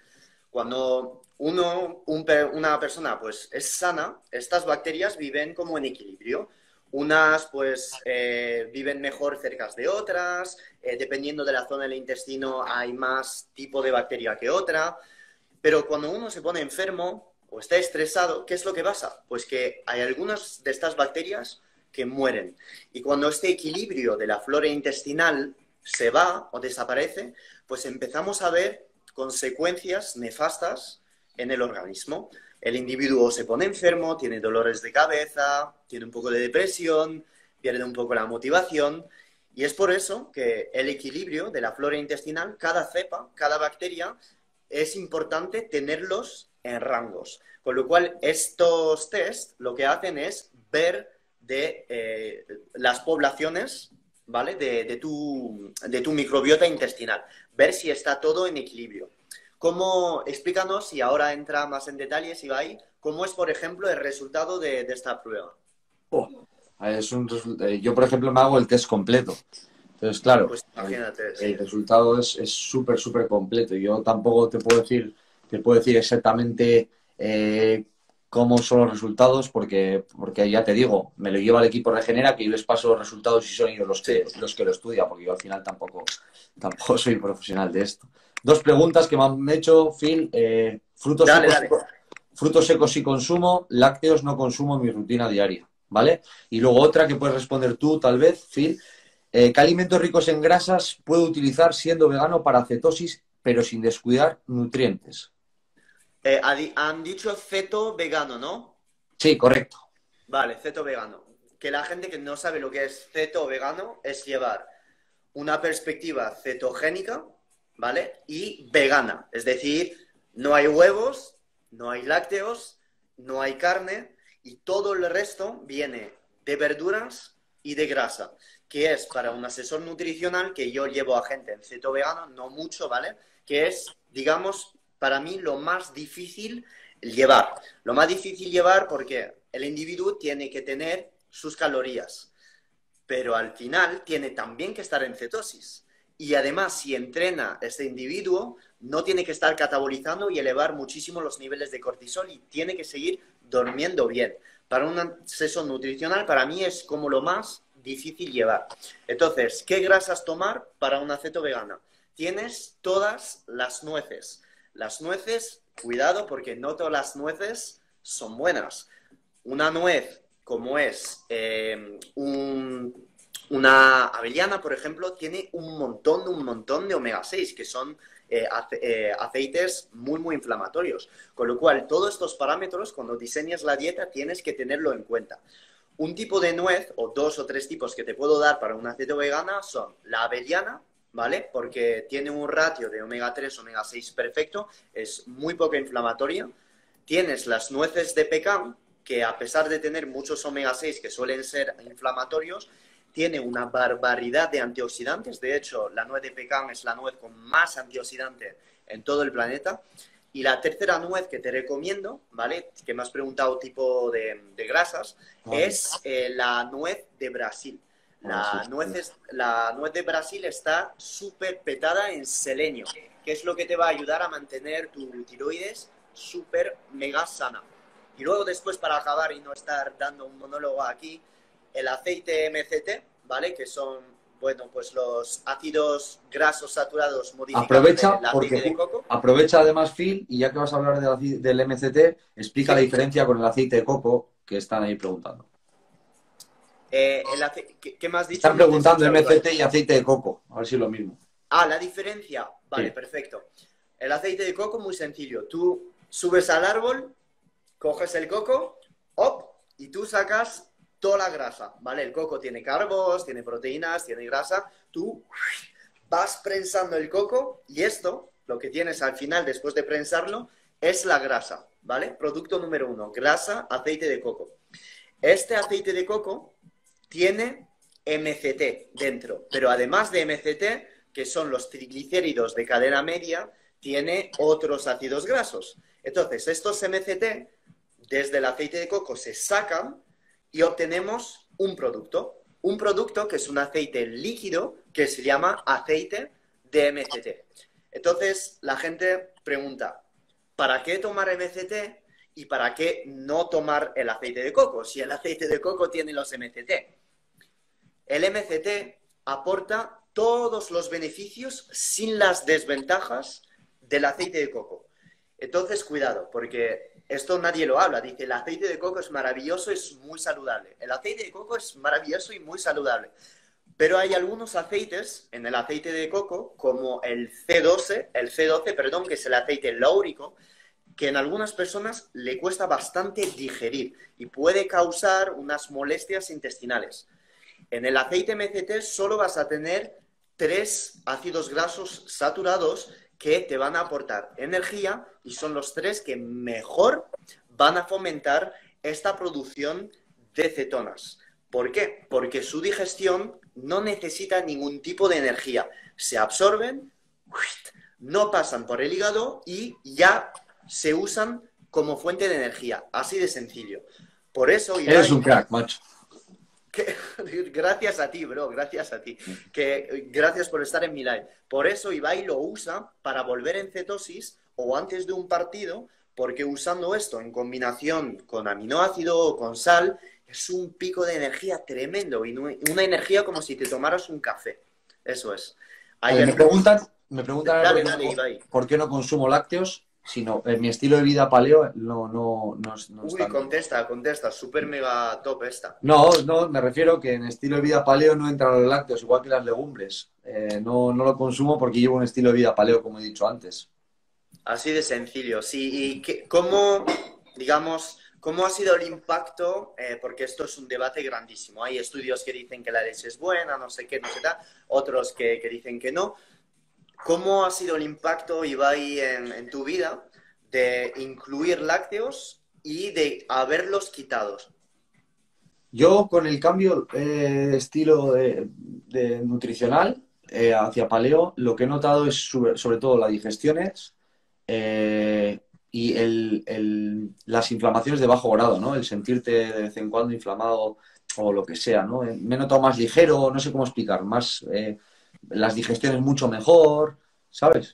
Cuando uno, un una persona, pues, es sana, estas bacterias viven como en equilibrio. Unas, pues, eh, viven mejor cerca de otras, eh, dependiendo de la zona del intestino hay más tipo de bacteria que otra, pero cuando uno se pone enfermo o está estresado, ¿qué es lo que pasa? Pues que hay algunas de estas bacterias que mueren. Y cuando este equilibrio de la flora intestinal se va o desaparece, pues empezamos a ver consecuencias nefastas en el organismo. El individuo se pone enfermo, tiene dolores de cabeza, tiene un poco de depresión, pierde un poco la motivación. Y es por eso que el equilibrio de la flora intestinal, cada cepa, cada bacteria, es importante tenerlos en rangos. Con lo cual, estos test lo que hacen es ver de eh, las poblaciones, ¿vale? De, de, tu, de tu microbiota intestinal, ver si está todo en equilibrio. ¿Cómo, explícanos, y ahora entra más en detalles, Ibai, cómo es, por ejemplo, el resultado de, de esta prueba? Oh, es un resu- eh, yo, por ejemplo, me hago el test completo. Entonces, claro, Pues el, imagínate, el sí. resultado es es súper, súper completo. Yo tampoco te puedo decir, te puedo decir exactamente eh, cómo son los resultados, porque, porque ya te digo, me lo lleva el equipo Regenera, que yo les paso los resultados y son ellos los Sí. que, los que lo estudian, porque yo al final tampoco, tampoco soy profesional de esto. Dos preguntas que me han hecho, Phil. Eh, frutos Dale, secos, dale. frutos secos sí consumo, lácteos no consumo en mi rutina diaria, ¿vale? Y luego otra que puedes responder tú, tal vez, Phil. Eh, ¿qué alimentos ricos en grasas puedo utilizar siendo vegano para cetosis, pero sin descuidar nutrientes? Eh, han dicho ceto vegano, ¿no? Sí, correcto. Vale, ceto vegano. Que la gente que no sabe lo que es ceto vegano es llevar una perspectiva cetogénica, ¿vale? Y vegana. Es decir, no hay huevos, no hay lácteos, no hay carne y todo el resto viene de verduras y de grasa, que es para un asesor nutricional que yo llevo a gente en ceto vegano, no mucho, ¿vale? Que es, digamos, para mí lo más difícil llevar. Lo más difícil llevar porque el individuo tiene que tener sus calorías, pero al final tiene también que estar en cetosis. Y además, si entrena este individuo, no tiene que estar catabolizando y elevar muchísimo los niveles de cortisol y tiene que seguir durmiendo bien. Para un sesión nutricional, para mí es como lo más difícil llevar. Entonces, ¿qué grasas tomar para una ceto vegana? Tienes todas las nueces. Las nueces, cuidado, porque no todas las nueces son buenas. Una nuez como es eh, un, una avellana, por ejemplo, tiene un montón, un montón de omega seis, que son eh, ace eh, aceites muy, muy inflamatorios. Con lo cual, todos estos parámetros, cuando diseñas la dieta, tienes que tenerlo en cuenta. Un tipo de nuez, o dos o tres tipos que te puedo dar para una ceto vegana, son la avellana, ¿vale? Porque tiene un ratio de omega tres, omega seis perfecto, es muy poco inflamatoria. Tienes las nueces de pecan, que a pesar de tener muchos omega seis que suelen ser inflamatorios, tiene una barbaridad de antioxidantes. De hecho, la nuez de pecan es la nuez con más antioxidante en todo el planeta. Y la tercera nuez que te recomiendo, ¿vale? Que me has preguntado tipo de, de grasas, Vale. es eh, la nuez de Brasil. Ah, sí, La nuez, es, la nuez de Brasil está súper petada en selenio, que es lo que te va a ayudar a mantener tu tiroides súper mega sana. Y luego después, para acabar y no estar dando un monólogo aquí, el aceite M C T, ¿vale? Que son, bueno, pues los ácidos grasos saturados modificados Aprovecha, del aceite porque de coco. aprovecha además, Phil, y ya que vas a hablar del, aci- del M C T, explica la Sí. diferencia con el aceite de coco que están ahí preguntando. Eh, el ace- ¿qué, qué me has dicho? Están No te he preguntando escuchado, Ibai. M C T y aceite de coco, a ver si es lo mismo. Ah, la diferencia. Vale, Sí. perfecto. El aceite de coco, muy sencillo. Tú subes al árbol, coges el coco, ¡op! Y tú sacas toda la grasa, ¿vale? El coco tiene carbos, tiene proteínas, tiene grasa. Tú vas prensando el coco y esto, lo que tienes al final después de prensarlo, es la grasa, ¿vale? Producto número uno, grasa, aceite de coco. Este aceite de coco tiene M C T dentro, pero además de M C T, que son los triglicéridos de cadena media, tiene otros ácidos grasos. Entonces, estos M C T, desde el aceite de coco, se sacan y obtenemos un producto. Un producto que es un aceite líquido que se llama aceite de M C T. Entonces, la gente pregunta, ¿para qué tomar M C T y para qué no tomar el aceite de coco? Si el aceite de coco tiene los M C T. El M C T aporta todos los beneficios sin las desventajas del aceite de coco. Entonces, cuidado, porque esto nadie lo habla. Dice, el aceite de coco es maravilloso, es muy saludable. El aceite de coco es maravilloso y muy saludable. Pero hay algunos aceites en el aceite de coco, como el C doce, el C doce, perdón, que es el aceite láurico, que en algunas personas le cuesta bastante digerir y puede causar unas molestias intestinales. En el aceite M C T solo vas a tener tres ácidos grasos saturados que te van a aportar energía y son los tres que mejor van a fomentar esta producción de cetonas. ¿Por qué? Porque su digestión no necesita ningún tipo de energía. Se absorben, no pasan por el hígado y ya se usan como fuente de energía. Así de sencillo. Por eso, Ibai, Eres un crack, macho. que, gracias a ti, bro, gracias a ti. Que, gracias por estar en mi live. Por eso Ibai lo usa para volver en cetosis o antes de un partido, porque usando esto en combinación con aminoácido o con sal, es un pico de energía tremendo y una energía como si te tomaras un café. Eso es. Vale, me preguntan, me preguntan ahora Dale, por, dale, qué no, Ibai. por qué no consumo lácteos, sino en mi estilo de vida paleo no, no, no, no Uy, está. contesta, contesta. Súper mega top esta. No, no, me refiero que en estilo de vida paleo no entran los lácteos, igual que las legumbres. Eh, no, no lo consumo porque llevo un estilo de vida paleo, como he dicho antes. Así de sencillo, sí. ¿Y qué, cómo, digamos, cómo ha sido el impacto? Eh, porque esto es un debate grandísimo. Hay estudios que dicen que la leche es buena, no sé qué, no sé qué, otros que, que dicen que no. ¿Cómo ha sido el impacto, Ibai, en, en tu vida de incluir lácteos y de haberlos quitado? Yo con el cambio eh, estilo de, de nutricional eh, hacia paleo, lo que he notado es sobre, sobre todo las digestiones eh, y el, el- las inflamaciones de bajo grado, ¿no? El sentirte de vez en cuando inflamado o lo que sea, ¿no? Eh, Me he notado más ligero, no sé cómo explicar, más eh, las digestiones mucho mejor, ¿sabes?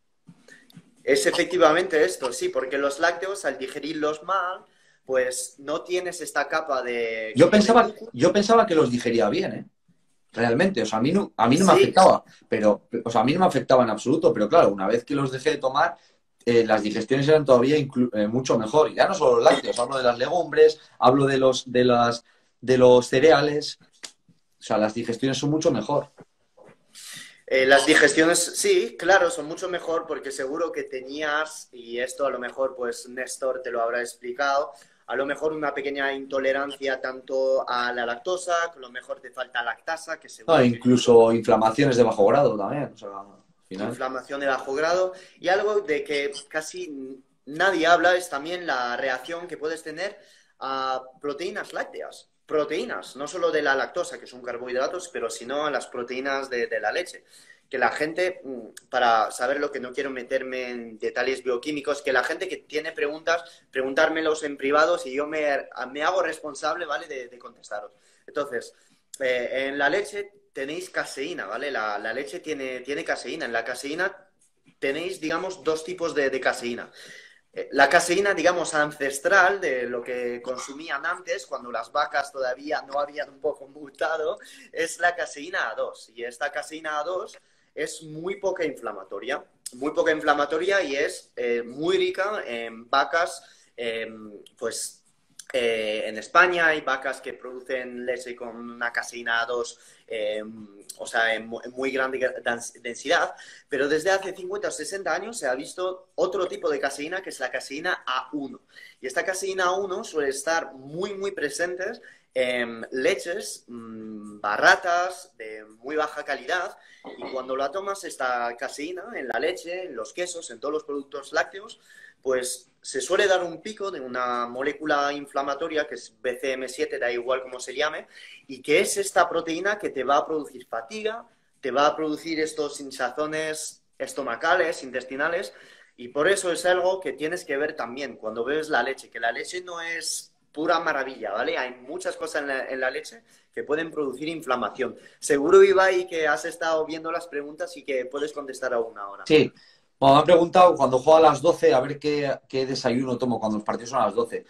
Es efectivamente esto, sí, porque los lácteos, al digerirlos mal, pues no tienes esta capa de, Yo como de pensaba, muco. yo pensaba que los digería bien, ¿eh? Realmente, o sea, a mí no, a mí no me Sí, afectaba, pero, o sea, a mí no me afectaba en absoluto, pero claro, una vez que los dejé de tomar, eh, las digestiones eran todavía inclu- eh, mucho mejor. Y ya no solo los lácteos, hablo de las legumbres, hablo de los, de las, de los cereales, o sea, las digestiones son mucho mejor. Eh, las digestiones, sí, claro, son mucho mejor porque seguro que tenías, y esto a lo mejor pues Néstor te lo habrá explicado, a lo mejor una pequeña intolerancia tanto a la lactosa, que a lo mejor te falta lactasa, que No, e seguro que incluso inflamaciones de bajo grado también, o sea, al final. inflamación de bajo grado, y algo de que casi nadie habla es también la reacción que puedes tener a proteínas lácteas. Proteínas, no solo de la lactosa, que son carbohidratos, pero sino a las proteínas de, de la leche. Que la gente, para saber lo que no quiero meterme en detalles bioquímicos, que la gente que tiene preguntas, preguntármelos en privados y yo me, me hago responsable, ¿vale?, de, de contestaros. Entonces, eh, en la leche tenéis caseína, ¿vale? La, la leche tiene, tiene caseína. En la caseína tenéis, digamos, dos tipos de, de caseína. eh, la caseína, digamos, ancestral de lo que consumían antes, cuando las vacas todavía no habían un poco mutado, es la caseína A dos. Y esta caseína A dos es muy poca inflamatoria, muy poca inflamatoria y es eh, muy rica en vacas, eh, pues eh, en España hay vacas que producen leche con una caseína A dos, eh, o sea, en, en muy grande densidad, pero desde hace cincuenta o sesenta años se ha visto otro tipo de caseína, que es la caseína A uno. Y esta caseína A uno suele estar muy, muy presente en leches mmm, baratas, de muy baja calidad, y cuando la tomas esta caseína en la leche, en los quesos, en todos los productos lácteos, pues se suele dar un pico de una molécula inflamatoria que es B C M siete, da igual cómo se llame, y que es esta proteína que te va a producir fatiga, te va a producir estos hinchazones estomacales, intestinales, y por eso es algo que tienes que ver también cuando bebes la leche, que la leche no es pura maravilla, ¿vale? Hay muchas cosas en la, en la leche que pueden producir inflamación. Seguro, Ibai, que has estado viendo las preguntas y que puedes contestar a una ahora. Sí, bueno, me han preguntado cuando juego a las doce a ver qué, qué desayuno tomo cuando los partidos son a las doce.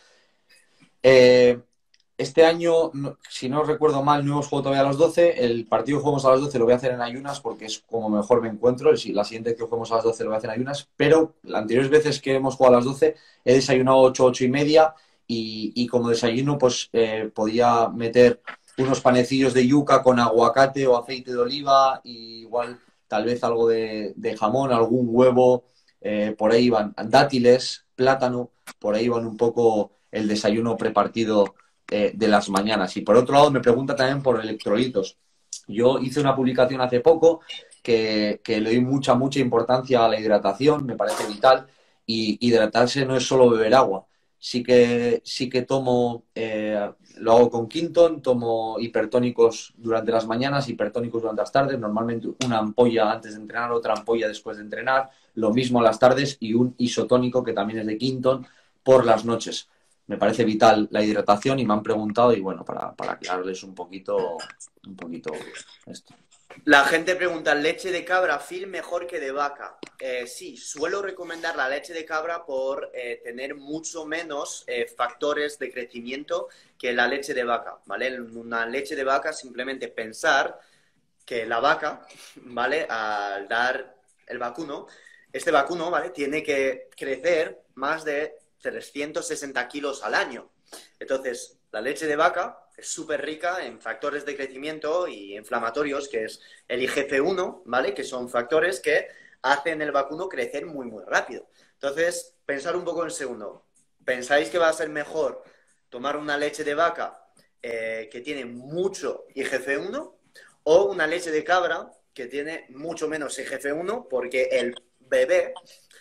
Eh, este año, no- si no recuerdo mal, no hemos jugado todavía a las doce. El partido que jugamos a las doce lo voy a hacer en ayunas porque es como mejor me encuentro. Si la siguiente que juguemos a las doce lo voy a hacer en ayunas. Pero las anteriores veces que hemos jugado a las doce he desayunado ocho, ocho y media. Y, y como desayuno, pues eh, podía meter unos panecillos de yuca con aguacate o aceite de oliva. Y igual, tal vez algo de, de jamón, algún huevo. Eh, por ahí van dátiles, plátano. Por ahí van un poco el desayuno prepartido eh, de las mañanas. Y por otro lado, me pregunta también por electrolitos. Yo hice una publicación hace poco que, que le doy mucha, mucha importancia a la hidratación, me parece vital. Y hidratarse no es solo beber agua. Sí que, sí que tomo, eh, lo hago con Quinton, tomo hipertónicos durante las mañanas, hipertónicos durante las tardes, normalmente una ampolla antes de entrenar, otra ampolla después de entrenar, lo mismo a las tardes y un isotónico que también es de Quinton por las noches. Me parece vital la hidratación y me han preguntado y bueno, para, para aclararles un poquito, un poquito esto. La gente pregunta, ¿leche de cabra, Phil, mejor que de vaca? Eh, sí, suelo recomendar la leche de cabra por eh, tener mucho menos eh, factores de crecimiento que la leche de vaca, ¿vale? Una leche de vaca, simplemente pensar que la vaca, ¿vale? Al dar el vacuno, este vacuno, ¿vale? Tiene que crecer más de trescientos sesenta kilos al año. Entonces, la leche de vaca es súper rica en factores de crecimiento y inflamatorios, que es el I G F uno, ¿vale? Que son factores que hacen el vacuno crecer muy, muy rápido. Entonces, pensar un poco en segundo. ¿Pensáis que va a ser mejor tomar una leche de vaca eh, que tiene mucho I G F uno o una leche de cabra que tiene mucho menos I G F uno porque el bebé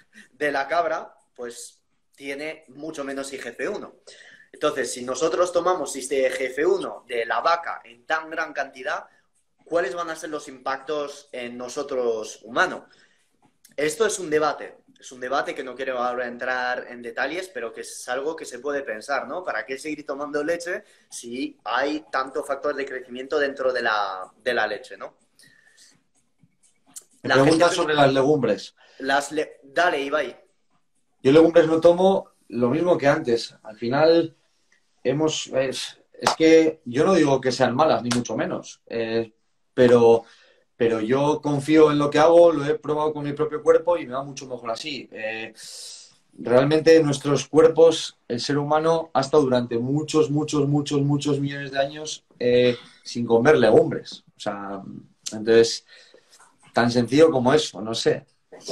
de la cabra, pues, tiene mucho menos I G F uno? Entonces, si nosotros tomamos este I G F uno de la vaca en tan gran cantidad, ¿cuáles van a ser los impactos en nosotros humanos? Esto es un debate, es un debate que no quiero ahora entrar en detalles, pero que es algo que se puede pensar, ¿no? ¿Para qué seguir tomando leche si hay tanto factor de crecimiento dentro de la, de la leche, ¿no? Me La gente preguntan sobre pregunta, las legumbres. las le... Dale, Ibai. Yo legumbres no tomo lo mismo que antes. Al final hemos... Es, es que yo no digo que sean malas, ni mucho menos. Eh, pero, pero yo confío en lo que hago, lo he probado con mi propio cuerpo y me va mucho mejor así. Eh, realmente nuestros cuerpos, el ser humano ha estado durante muchos, muchos, muchos, muchos millones de años eh, sin comer legumbres. O sea, entonces, tan sencillo como eso, no sé.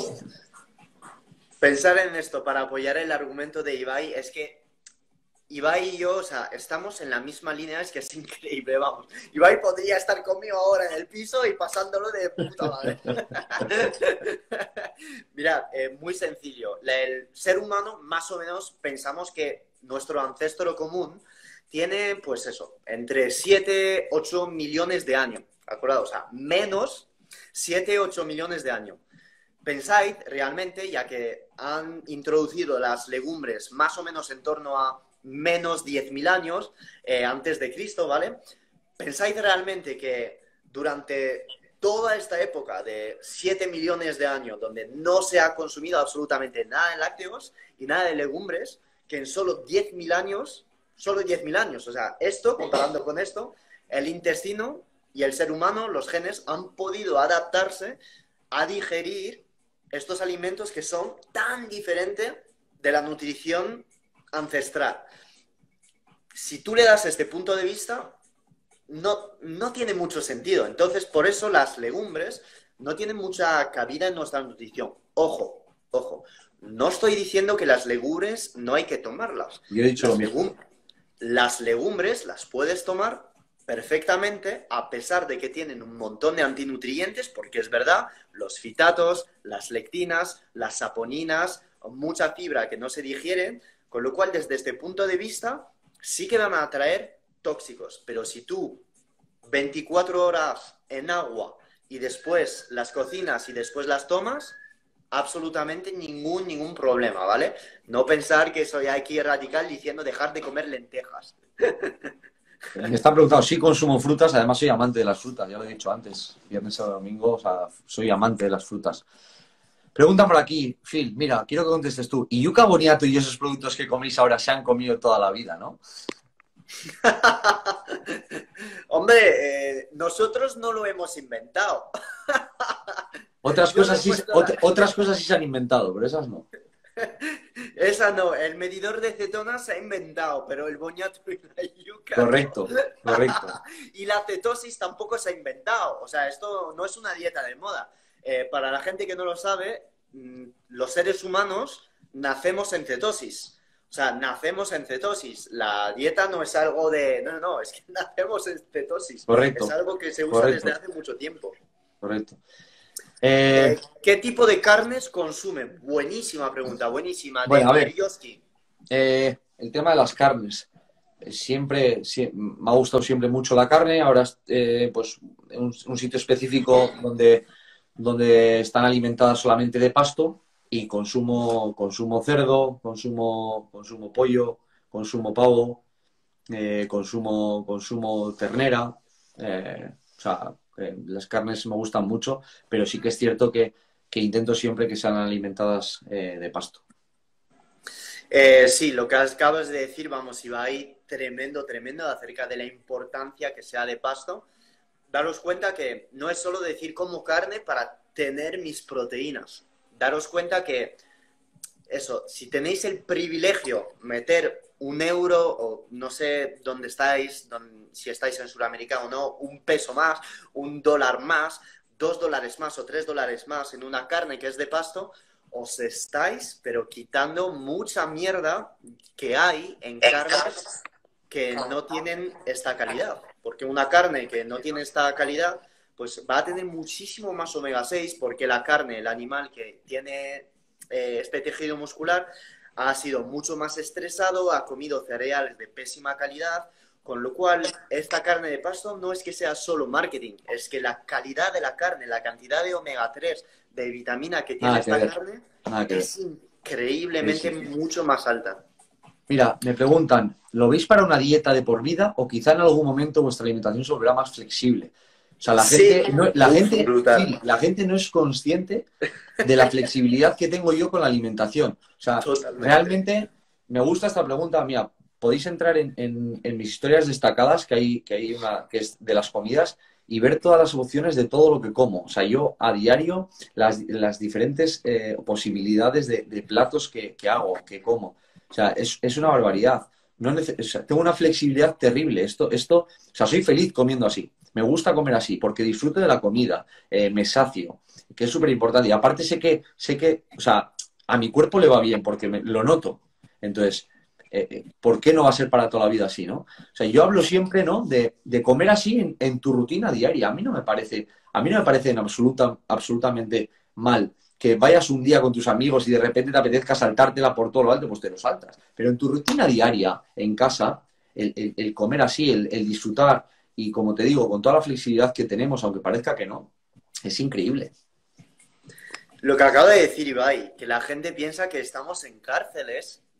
Pensar en esto para apoyar el argumento de Ibai es que Ibai y yo, o sea, estamos en la misma línea, es que es increíble, vamos. Ibai podría estar conmigo ahora en el piso y pasándolo de puta madre. Mirad, eh, muy sencillo. El ser humano, más o menos, pensamos que nuestro ancestro común tiene, pues eso, entre siete, ocho millones de años, ¿de acuerdo? O sea, menos siete, ocho millones de años. Pensáis realmente, ya que han introducido las legumbres más o menos en torno a menos diez mil años eh, antes de Cristo, ¿vale? ¿Pensáis realmente que durante toda esta época de siete millones de años donde no se ha consumido absolutamente nada de lácteos y nada de legumbres, que en solo diez mil años, solo diez mil años, o sea, esto, comparando con esto, el intestino y el ser humano, los genes, han podido adaptarse a digerir estos alimentos que son tan diferentes de la nutrición ancestral. Si tú le das este punto de vista, no, no tiene mucho sentido. Entonces, por eso las legumbres no tienen mucha cabida en nuestra nutrición. Ojo, ojo. No estoy diciendo que las legumbres no hay que tomarlas. Yo he dicho las, lo mismo. legum las legumbres las puedes tomar perfectamente, a pesar de que tienen un montón de antinutrientes, porque es verdad, los fitatos, las lectinas, las saponinas, mucha fibra que no se digieren, con lo cual, desde este punto de vista, sí que van a traer tóxicos, pero si tú veinticuatro horas en agua y después las cocinas y después las tomas, absolutamente ningún, ningún problema, ¿vale? No pensar que soy aquí radical diciendo dejar de comer lentejas. Me están preguntando, sí consumo frutas, además soy amante de las frutas, ya lo he dicho antes, viernes, sábado, domingo, o sea, soy amante de las frutas. Pregunta por aquí, Phil, mira, quiero que contestes tú. ¿Y yuca boniato y esos productos que coméis ahora se han comido toda la vida, no? Hombre, eh, nosotros no lo hemos inventado. Otras cosas, sí, ot otras cosas sí se han inventado, pero esas no. Esa no, el medidor de cetonas se ha inventado, pero el boniato y la yuca... Correcto, no. correcto. Y la cetosis tampoco se ha inventado. O sea, esto no es una dieta de moda. Eh, para la gente que no lo sabe, los seres humanos nacemos en cetosis. O sea, nacemos en cetosis. La dieta no es algo de... No, no, no, es que nacemos en cetosis. Correcto. Es algo que se usa Correcto. desde hace mucho tiempo. Correcto. Eh... Eh, ¿Qué tipo de carnes consumen? Buenísima pregunta, buenísima. Bueno, de a ver, eh, el tema de las carnes. Siempre, siempre, me ha gustado siempre mucho la carne. Ahora, eh, pues, un, un sitio específico donde, donde están alimentadas solamente de pasto y consumo, consumo cerdo, consumo, consumo pollo, consumo pavo, eh, consumo, consumo ternera. Eh, o sea, eh, las carnes me gustan mucho, pero sí que es cierto que, que intento siempre que sean alimentadas eh, de pasto. Eh, sí, lo que acabas de decir, vamos, Ibai, tremendo, tremendo, acerca de la importancia que sea de pasto. Daros cuenta que no es solo decir como carne para tener mis proteínas. Daros cuenta que, eso, si tenéis el privilegio meter un euro, o no sé dónde estáis, dónde, si estáis en Sudamérica o no, un peso más, un dólar más, dos dólares más o tres dólares más en una carne que es de pasto, os estáis, pero quitando mucha mierda que hay en carnes que no tienen esta calidad. Porque una carne que no tiene esta calidad, pues va a tener muchísimo más omega seis, porque la carne, el animal que tiene eh, este tejido muscular, ha sido mucho más estresado, ha comido cereales de pésima calidad, con lo cual esta carne de pasto no es que sea solo marketing, es que la calidad de la carne, la cantidad de omega tres, de vitamina que tiene Nada esta que carne, Nada que es increíblemente sí, sí, sí. mucho más alta. Mira, me preguntan, ¿lo veis para una dieta de por vida o quizá en algún momento vuestra alimentación se volverá más flexible? O sea, la gente, Sí, no, la, uf, gente brutal. sí, la gente no es consciente de la flexibilidad que tengo yo con la alimentación. O sea, Totalmente. realmente me gusta esta pregunta mía. Podéis entrar en, en, en mis historias destacadas, que hay, que hay una que es de las comidas, y ver todas las opciones de todo lo que como. O sea, yo a diario las, las diferentes eh, posibilidades de, de platos que, que hago, que como. O sea, es, es una barbaridad. No o sea, tengo una flexibilidad terrible. Esto, esto, o sea, soy feliz comiendo así. Me gusta comer así porque disfruto de la comida, eh, me sacio, que es súper importante. Y aparte sé que, sé que, o sea, a mi cuerpo le va bien porque me, lo noto. Entonces, eh, ¿por qué no va a ser para toda la vida así, no? O sea, yo hablo siempre, ¿no? De, de comer así en, en tu rutina diaria. A mí no me parece, a mí no me parece en absoluta, absolutamente mal que vayas un día con tus amigos y de repente te apetezca saltártela por todo lo alto, pues te lo saltas. Pero en tu rutina diaria, en casa, el, el, el comer así, el, el disfrutar, y como te digo, con toda la flexibilidad que tenemos, aunque parezca que no, es increíble. Lo que acaba de decir Ibai, que la gente piensa que estamos en cárceles.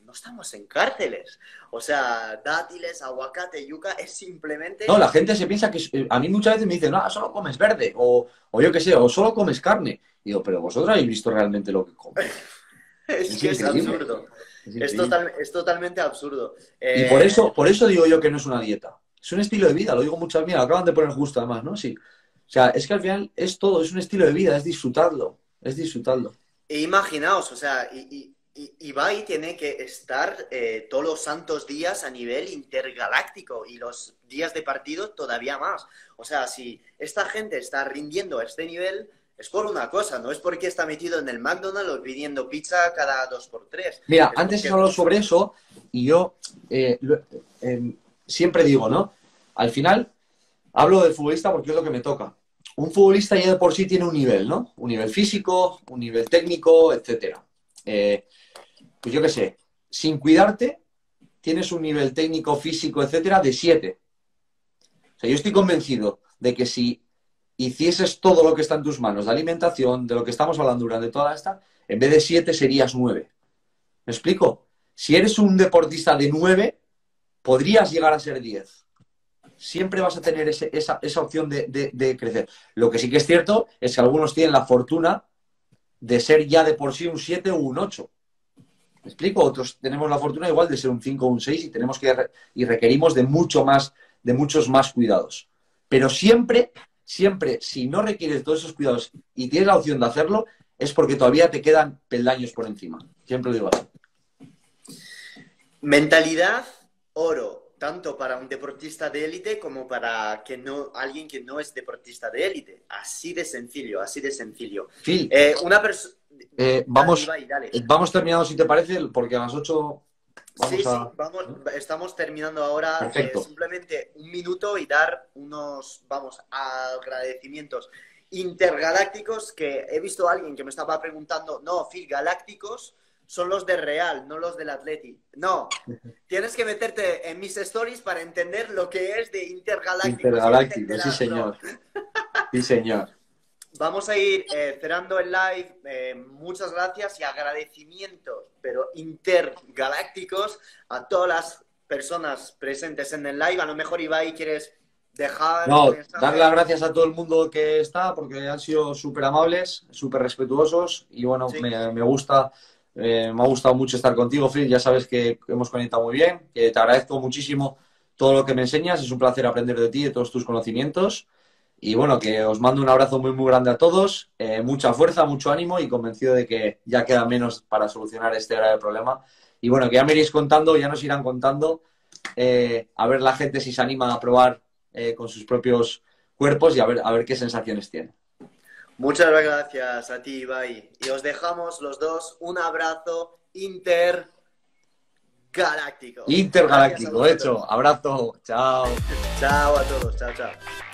no estamos en cárceles. O sea, dátiles, aguacate, yuca, es simplemente... No, la gente se piensa que... A mí muchas veces me dicen, no, solo comes verde, o, o yo qué sé, o solo comes carne. Y digo, pero vosotros habéis visto realmente lo que comes. Es, Es que es increíble. absurdo. Es Es, increíble. total, es totalmente absurdo. Y por Eh, eso, por eso digo yo que no es una dieta. Es un estilo de vida, lo digo muchas veces. Mira, lo acaban de poner justo además, ¿no? Sí. O sea, es que al final es todo, es un estilo de vida, es disfrutarlo. Es disfrutarlo. e imaginaos, o sea, y, y- y- Ibai tiene que estar eh, todos los santos días a nivel intergaláctico y los días de partido todavía más. O sea, si esta gente está rindiendo a este nivel, es por una cosa, no es porque está metido en el McDonald's o pidiendo pizza cada dos por tres. Mira, Es antes porque has hablado sobre eso y yo eh, lo- eh, siempre digo, ¿no? Al final hablo del futbolista porque es lo que me toca. Un futbolista ya de por sí tiene un nivel, ¿no? Un nivel físico, un nivel técnico, etcétera. Eh, pues yo qué sé, sin cuidarte, tienes un nivel técnico, físico, etcétera, de siete. O sea, yo estoy convencido de que si hicieses todo lo que está en tus manos, de alimentación, de lo que estamos hablando durante toda esta, en vez de siete serías nueve. ¿Me explico? Si eres un deportista de nueve, podrías llegar a ser diez. Siempre vas a tener ese- esa, esa opción de, de- de crecer. Lo que sí que es cierto es que algunos tienen la fortuna de ser ya de por sí un siete o un ocho. ¿Me explico? Otros tenemos la fortuna igual de ser un cinco o un seis y tenemos que re- y requerimos de mucho más, de muchos más cuidados. Pero siempre, siempre, si no requieres todos esos cuidados y tienes la opción de hacerlo, es porque todavía te quedan peldaños por encima. Siempre lo digo así. mentalidad, oro, tanto para un deportista de élite como para que no, alguien que no es deportista de élite. Así de sencillo, así de sencillo. Phil, Eh, una persona... eh, Dale, vamos, Ibai, dale. vamos terminando si te parece, porque a las ocho Sí, vamos sí, a... vamos, estamos terminando ahora eh, Perfecto. simplemente un minuto y dar unos, vamos, agradecimientos intergalácticos que he visto a alguien que me estaba preguntando, no, Phil, galácticos son los de Real, no los del Atleti. No, tienes que meterte en mis stories para entender lo que es de intergalácticos y Intergaláctico, sí entenderás, bro. señor. Sí señor. Vamos a ir eh, cerrando el live. Eh, muchas gracias y agradecimientos, pero intergalácticos, a todas las personas presentes en el live. A lo mejor, Ibai, quieres dejar un No, dar mensaje. las gracias a todo el mundo que está, porque han sido súper amables, súper respetuosos y bueno, Sí. me, me gusta, eh, me ha gustado mucho estar contigo, Phil. Ya sabes que hemos conectado muy bien, que te agradezco muchísimo todo lo que me enseñas. Es un placer aprender de ti, de todos tus conocimientos. Y bueno, que os mando un abrazo muy, muy grande a todos. Eh, mucha fuerza, mucho ánimo y convencido de que ya queda menos para solucionar este grave problema. Y bueno, que ya me iréis contando, ya nos irán contando, eh, a ver la gente si se anima a probar eh, con sus propios cuerpos y a ver, a ver qué sensaciones tiene. Muchas gracias a ti, Ibai. Y os dejamos los dos un abrazo intergaláctico. Gracias a Intergaláctico, vosotros. hecho. Abrazo. Chao. Chao a todos. Chao, chao.